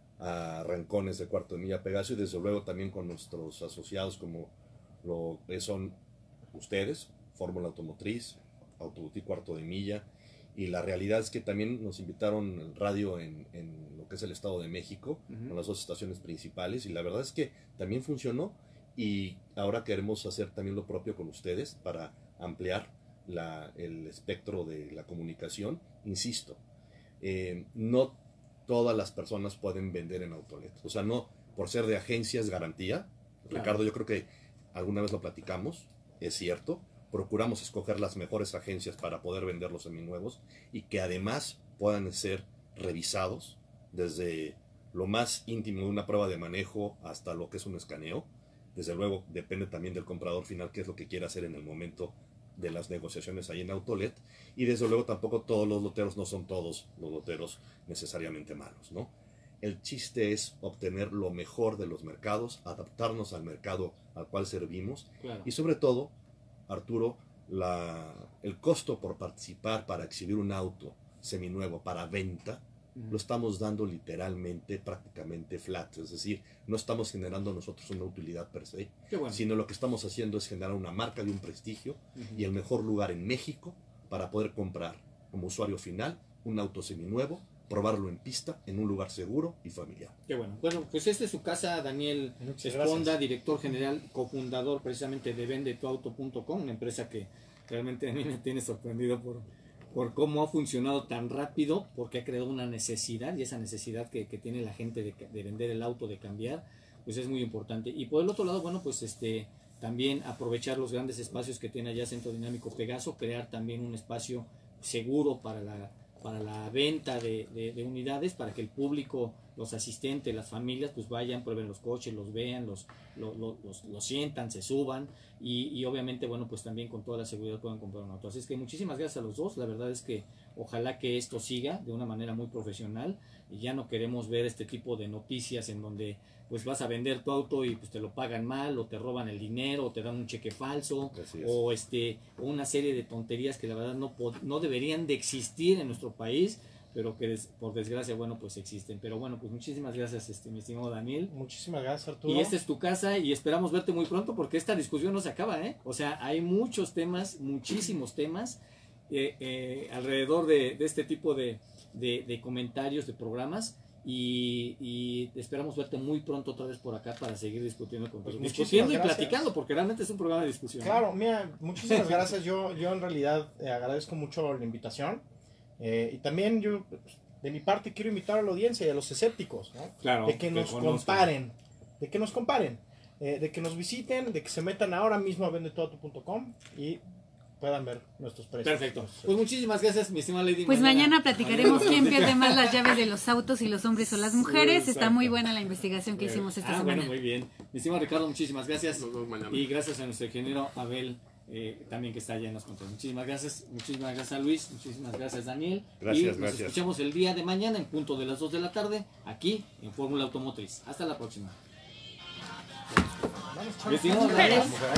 a Rancones de Cuarto de Milla Pegaso, y desde luego también con nuestros asociados como lo que son ustedes, Fórmula Automotriz, Autobutí Cuarto de Milla, y la realidad es que también nos invitaron al radio en, en lo que es el Estado de México, uh-huh. con las dos estaciones principales, y la verdad es que también funcionó. Y ahora queremos hacer también lo propio con ustedes para ampliar la, el espectro de la comunicación. Insisto, eh, no todas las personas pueden vender en Autolet. O sea, no por ser de agencia es garantía. Claro. Ricardo, yo creo que alguna vez lo platicamos, es cierto. Procuramos escoger las mejores agencias para poder vender los seminuevos y que además puedan ser revisados desde lo más íntimo de una prueba de manejo hasta lo que es un escaneo. Desde luego, depende también del comprador final, qué es lo que quiere hacer en el momento de las negociaciones ahí en Autolet. Y desde luego tampoco todos los loteros, no son todos los loteros necesariamente malos, ¿no? El chiste es obtener lo mejor de los mercados, adaptarnos al mercado al cual servimos. Claro. Y sobre todo, Arturo, la, el costo por participar para exhibir un auto seminuevo para venta, lo estamos dando literalmente, prácticamente flat, es decir, no estamos generando nosotros una utilidad per se, bueno. sino lo que estamos haciendo es generar una marca de un prestigio uh-huh. y el mejor lugar en México para poder comprar como usuario final un auto seminuevo, probarlo en pista, en un lugar seguro y familiar. Qué bueno. Bueno, pues esta es su casa, Daniel Esponda, director general, cofundador precisamente de vende tu auto punto com, una empresa que realmente a mí me tiene sorprendido por... por cómo ha funcionado tan rápido, porque ha creado una necesidad, y esa necesidad que, que tiene la gente de, de vender el auto, de cambiar, pues es muy importante. Y por el otro lado, bueno, pues este también aprovechar los grandes espacios que tiene allá Centro Dinámico Pegaso, crear también un espacio seguro para la, para la venta de, de, de unidades, para que el público los asistentes, las familias, pues vayan, prueben los coches, los vean, los, los, los, los, los sientan, se suban y, y obviamente, bueno, pues también con toda la seguridad puedan comprar un auto. Así es que muchísimas gracias a los dos. La verdad es que ojalá que esto siga de una manera muy profesional y ya no queremos ver este tipo de noticias en donde pues vas a vender tu auto y pues te lo pagan mal o te roban el dinero o te dan un cheque falso o este o una serie de tonterías que la verdad no, no deberían de existir en nuestro país, pero que des, por desgracia, bueno, pues existen. Pero bueno, pues muchísimas gracias, este, mi estimado Daniel. Muchísimas gracias, Arturo. Y esta es tu casa y esperamos verte muy pronto porque esta discusión no se acaba, ¿eh? O sea, hay muchos temas, muchísimos temas eh, eh, alrededor de, de este tipo de, de, de comentarios, de programas. Y, y esperamos verte muy pronto otra vez por acá para seguir discutiendo contigo. Pues discutiendo y gracias. platicando, porque realmente es un programa de discusión. Claro, mira, muchísimas gracias. Yo, yo en realidad eh, agradezco mucho la invitación. Eh, y también yo, de mi parte, quiero invitar a la audiencia y a los escépticos, ¿no? Claro, de que nos comparen, de que nos comparen, eh, de que nos visiten, de que se metan ahora mismo a vende todo tu punto com y puedan ver nuestros precios. Perfecto. Pues muchísimas gracias, mi estimada Lady. Pues mañana, mañana platicaremos mañana. quién pierde más las llaves de los autos, si los hombres o las mujeres. Exacto. Está muy buena la investigación que hicimos esta ah, semana. Bueno, muy bien. Mi estimado Ricardo, muchísimas gracias. Nos vemos mañana. Y gracias a nuestro ingeniero Abel, eh, también que está allá en los controles. Muchísimas gracias. Muchísimas gracias a Luis. Muchísimas gracias, Daniel. Gracias, y nos gracias. escuchamos el día de mañana en punto de las dos de la tarde, aquí en Fórmula Automotriz. Hasta la próxima. Mi estimado Daniel.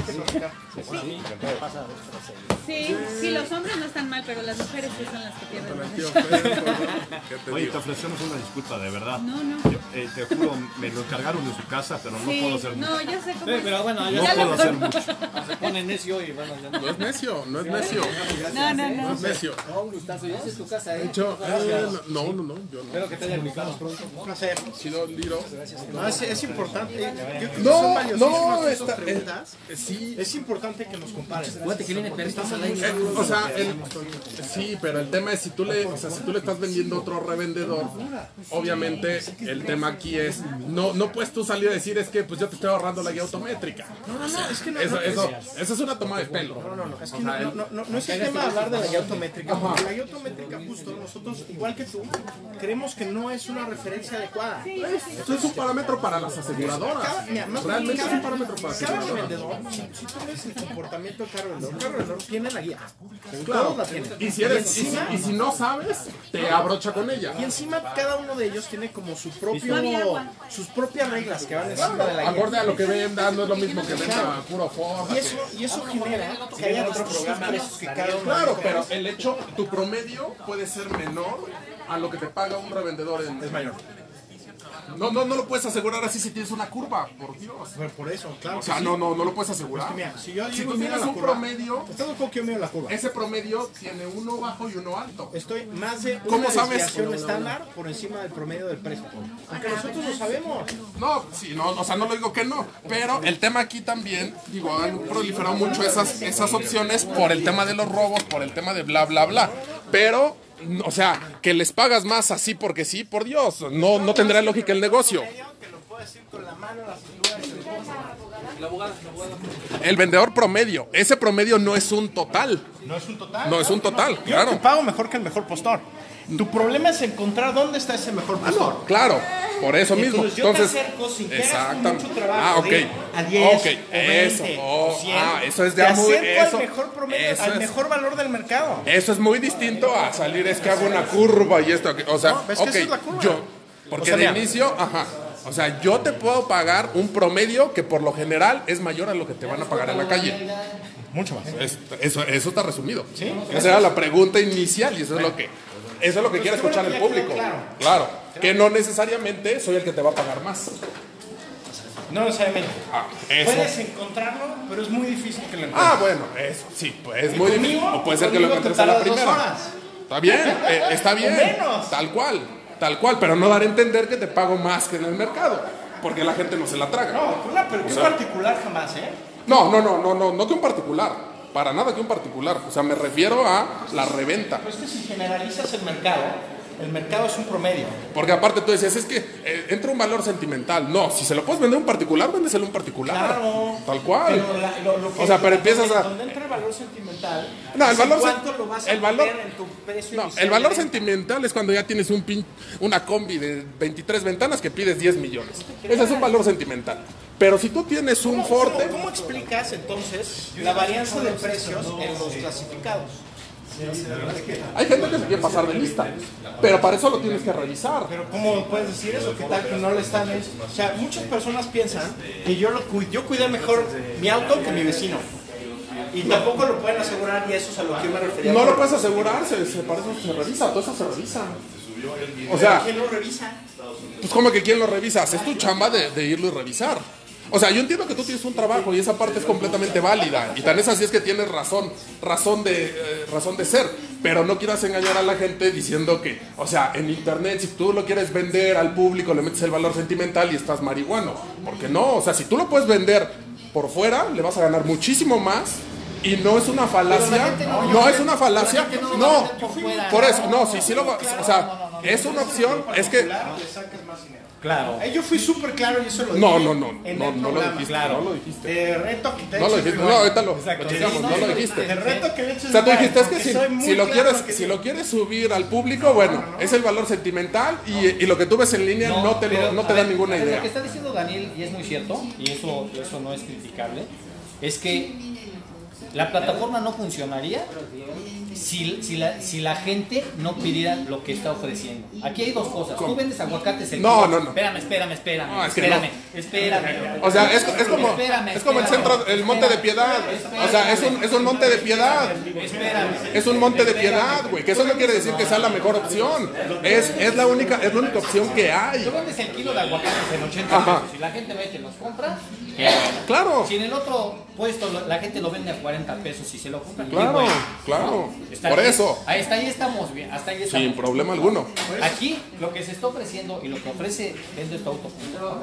Sí, sí, los hombres no están mal, pero las mujeres sí son las que pierden más. Tío Fer, ¿qué te Oye, digo? te ofrecemos una disculpa, de verdad. No, no. Yo, eh, te juro, me lo encargaron en su casa, pero no Sí, puedo hacer mucho. no, yo sé cómo Sí, es. pero bueno, No ya puedo lo- hacer mucho. se pone necio y bueno, ya No es necio, no es necio. No, no, No no. es necio. No, un gustazo. Ya es tu casa, ¿eh? De hecho, eh, no, no, no, yo no. Espero que te haya gustado pronto. Un placer. Sido Liro. No, es, es importante. Yo creo que No, son valiosísimas no, estas está- preguntas. Eh, Sí, Es importante que nos comparen. Acuérdate que viene perritos al aire. eh, o sea, el, sí, pero el tema es si tú le, o sea, si tú le estás vendiendo a otro revendedor, obviamente el tema aquí es no, no puedes tú salir a decir es que pues yo te estoy ahorrando la guía autométrica. No, no, no, es que no, Eso, no, eso, eso es una toma de pelo. No, no, no, es que O sea, no, no, no, no es el tema de hablar de la guía autométrica, porque la guía autométrica justo nosotros, igual que tú, creemos que no es una referencia adecuada. Esto es un parámetro para las aseguradoras. Cada- mira, más Realmente bien, es un parámetro para las cada aseguradoras. vendedor, si, si tú ves el comportamiento del carro vendedor, el carro vendedor tiene la guía. Claro. Todos la tienen. Y si eres, y si, encima, y si no sabes, te abrocha con ella. y encima cada uno de ellos tiene como su propio, No había agua. sus propias reglas que van encima de la guía. Acorde a lo que vendan, no es lo mismo que venda puro Ford. Y eso, y eso genera que haya distintos precios que cada uno. Claro, pero el hecho, tu promedio puede ser menor a lo que te paga un revendedor en... es mayor. No, no, no lo puedes asegurar así si tienes una curva, por Dios. Bueno, por eso, claro. O sea, que sí. no, no, no lo puedes asegurar. Mira, si yo Si digo, tú mira tienes la un curva, promedio, estás de acuerdo que yo mido la curva. ese promedio tiene uno bajo y uno alto. Estoy más de ¿Cómo una sabes? desviación estándar por encima del promedio del precio. Aunque nosotros lo sabemos. No, sí, no, o sea, no lo digo que no, pero el tema aquí también, digo, han proliferado mucho esas, esas opciones por el tema de los robos, por el tema de bla, bla, bla, pero, o sea, que les pagas más así porque sí, por Dios, no, no tendrá lógica el negocio. Te lo puedo decir con la mano en la cintura y el bolso. El vendedor promedio, ese promedio no es un total, No es un total. no es un total, Yo claro. te pago mejor que el mejor postor. Tu problema es encontrar dónde está ese mejor postor. Claro, por eso mismo. Entonces, yo Entonces, te acerco sin que hagas exactamente. mucho trabajo Ah, ok. de ir a diez, Ok, o veinte, eso. o Oh, cien. ah, eso es Te de muy acerco eso. al mejor promedio, eso al es- mejor valor del mercado. Eso es muy distinto a salir, es que hago una curva y esto, o sea, No, es que ok, esa es la curva. yo, porque O sea, de mira. inicio, ajá, o sea, yo te puedo pagar un promedio que por lo general es mayor a lo que te van a pagar en la calle. Mucho más. Es- eso, eso está resumido. Esa era la pregunta inicial y eso es lo que, eso es lo que quiere escuchar el público. Claro, que no necesariamente soy el que te va a pagar más. No necesariamente. Ah, eso. Puedes encontrarlo, pero es muy difícil que lo encuentres. Ah, bueno, eso sí, pues es muy difícil. conmigo- O puede ser que lo conmigo te encuentres a la tardas dos primera. horas. Está bien, eh, está bien. menos. Tal cual, tal cual, pero no dar a entender que te pago más que en el mercado, porque la gente no se la traga. No, que una, pero que un particular jamás, ¿eh? No, no, no, no, no, no que un particular. Para nada que un particular. O sea, me refiero a la reventa. Pero es que si generalizas el mercado, El mercado es un promedio. Porque aparte tú decías, es que eh, entra un valor sentimental. No, si se lo puedes vender a un particular, véndeselo a un particular. Claro. Tal cual. Pero la- lo- lo que- O sea, pero empiezas a... Donde entra el valor sentimental, No, el es valor ¿cuánto sen- lo vas a el valor- poner en tu precio No, inicial el valor de venta? sentimental es cuando ya tienes un pin, una combi de veintitrés ventanas que pides diez millones. Ese es un valor sentimental. Pero si tú tienes un ¿Cómo, Forte... cómo- cómo explicas entonces la varianza de precios en los clasificados? Hay gente que se quiere pasar de lista, pero para eso lo tienes que revisar. Pero ¿cómo puedes decir eso? ¿Qué tal que no le están? O sea, muchas personas piensan que yo, lo, cu- yo cuidé mejor mi auto que mi vecino. Y tampoco lo pueden asegurar y eso es a lo que yo me refería. No lo puedes asegurar, se, se- para eso se revisa, todo eso se revisa. O sea, ¿Quién lo revisa? pues como que quién lo revisa, es tu chamba de, de irlo y revisar. O sea, yo entiendo que tú tienes un trabajo y esa parte es completamente válida. Y tan es así es que tienes razón, razón de, eh, razón de ser. Pero no quieras engañar a la gente diciendo que, o sea, en internet, si tú lo quieres vender al público, le metes el valor sentimental y estás marihuano. Porque no, o sea, si tú lo puedes vender por fuera, le vas a ganar muchísimo más. Y no es una falacia, no es una falacia, no, por eso, no, si sí lo, o sea, es una opción, es que, Le sacas más dinero. Claro. Eh, yo fui súper claro y eso lo dije. no, no, no, en no, el no lo programa. dijiste, Claro. no lo dijiste. De reto que te No lo eches dijiste, igual. no, ahorita lo, lo Exacto. checamos, no lo dijiste. El reto que le eches O sea, tú igual, dijiste es que porque si, soy muy si lo claro quieres, que si sí. lo quieres subir al público, bueno, es el valor sentimental y, y lo que tú ves en línea no, te, lo- pero, no te a da ver, ninguna a ver, idea. Lo que está diciendo Daniel, y es muy cierto, y eso, eso no es criticable, es que la plataforma no funcionaría si, si, la, si la gente no pidiera lo que está ofreciendo. Aquí hay dos cosas. Tú vendes aguacates el No, kilo. no, no. Espérame, espérame, espérame. No, es que espérame, espérame. O sea, es, es como, Espérame, es como el espérame. centro, el monte de piedad. O sea, es un, es un monte de piedad. Espérame. Es un monte de piedad, güey. Que eso no quiere decir que sea la mejor opción. Es, es la única, es la única opción que hay. Tú vendes el kilo de aguacates en ochenta Ajá. pesos. Si la gente ve que los compra, qué bueno. Claro, Si en el otro puesto lo- la gente lo vende a cuarenta pesos y se lo compran, qué claro, bueno. claro. Está Por bien. eso, Ahí está, ahí estamos bien, hasta ahí estamos. sin problema alguno. Aquí lo que se está ofreciendo y lo que ofrece Vende tu Auto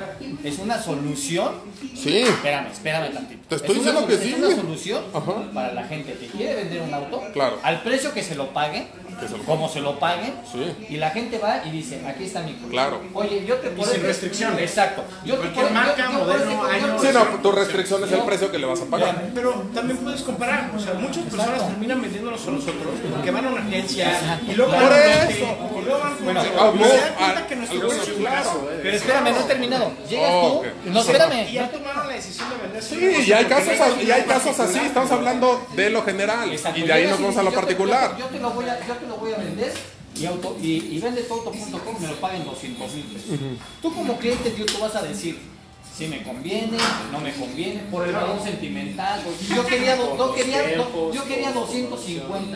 es una solución. Sí, Espérame, espérame tantito. Te estoy Es una diciendo que solu- sí. Es una solución Ajá. para la gente que quiere vender un auto Claro. al precio que se lo pague, Que se lo como se lo pague, Sí. y la gente va y dice, aquí está mi coche. Claro. Oye, yo te por sin este- restricciones. Exacto. Yo te Cualquier por- marca, yo- yo por modelo, este- yo año. por Sí, este- no, tu restricción es el precio que le vas a pagar. Pero también puedes comparar, o sea, muchas personas terminan vendiéndonos a nosotros porque van a una agencia y luego van Por a un eso. hotel, y luego van Bueno, a Ah, y se dan mo- cuenta al- que nuestro algunos, precio es claro. caso. Pero espérame, no he terminado. Llegas Oh, tú. ok. No, espérame. Y ya tomaron la decisión de vender. Sí, y hay casos, a- y hay casos así, estamos hablando de lo general, Exacto. y de ahí Llegas nos vamos y a lo dices, yo te- particular. Yo te, yo te lo voy a, yo te lo voy a vender y, auto, y, y vende tu auto punto com me lo paguen doscientos mil pesos. Tú como cliente, tío, tú vas a decir si me conviene, no me conviene, por el valor sentimental. Porque yo quería, do- yo quería, do- yo quería doscientos cincuenta.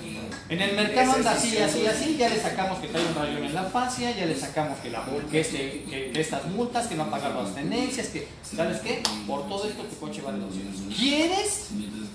En el mercado anda así, así, así, ya le sacamos que trae un rayón en la fascia, ya le sacamos que, la, que, este, que, que estas multas, que no ha pagado las tenencias, que, ¿sabes qué? Por todo esto tu coche vale doscientos. ¿Quieres?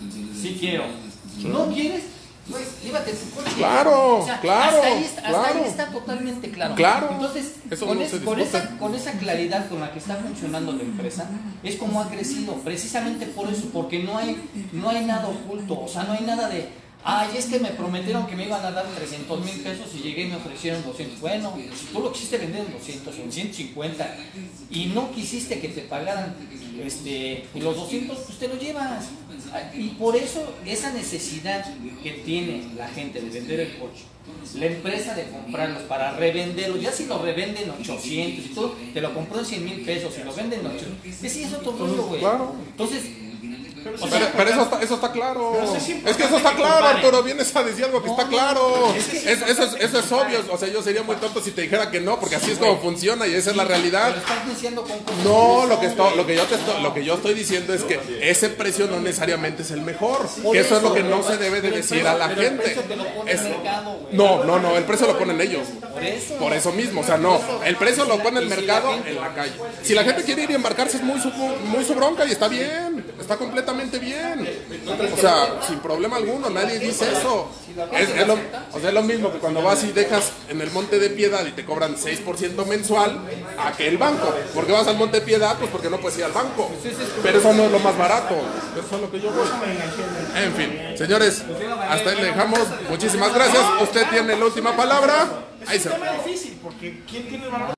Sí quiero. ¿No quieres? Pues llévate tu coche. Claro, claro, Hasta ahí, está, hasta claro. ahí está totalmente claro. Claro, Entonces, eso con, no es- se con discute. esa, con esa claridad con la que está funcionando la empresa, es como ha crecido. Precisamente por eso, porque no hay, no hay nada oculto. O sea, no hay nada de... Ay, es que me prometieron que me iban a dar trescientos mil pesos y llegué y me ofrecieron doscientos. Bueno, si tú lo quisiste vender en doscientos o en ciento cincuenta y no quisiste que te pagaran este, los doscientos, pues te lo llevas. Y por eso esa necesidad que tiene la gente de vender el coche, la empresa de comprarlos para revenderlos, ya si lo revenden ochocientos y todo, te lo compró en cien mil pesos y lo venden ochocientos, ese es otro rollo, güey. Claro. Entonces, o sea, Pero, pero eso, está, eso está claro. Pero sí es Es que importante eso está que claro, comparen. Arturo. Vienes a decir algo que No, está no, claro. es que- Es- eso, es, eso es obvio. O sea, yo sería muy tonto si te dijera que no, porque así es como funciona y esa es la realidad. pero estás diciendo con cosas No, que lo que, son, esto- güey. lo, que yo te estoy, lo que yo estoy diciendo es que ese precio no necesariamente es el mejor. Por Que eso es lo que pero- no se debe de pero el decir precio- a la pero el gente. precio te lo pone el Es- mercado, güey. No, no, no, el precio lo ponen ellos. Por eso. Por eso mismo, o sea, no, el precio lo pone el Y si la mercado gente- en la calle. Si la gente quiere ir y embarcarse es muy su, muy su bronca y está bien, está está completamente bien. O sea, sin problema alguno, nadie dice eso. Es, es lo, o sea, es lo mismo que cuando vas y dejas en el Monte de Piedad y te cobran seis por ciento mensual a que el banco. Porque vas al Monte de Piedad, pues porque no puedes ir al banco. Pero eso no es lo más barato. Eso es lo que yo voy. En fin, señores, hasta ahí le dejamos. Muchísimas gracias. Usted tiene la última palabra. Ahí se va. Es difícil porque ¿quién tiene el valor?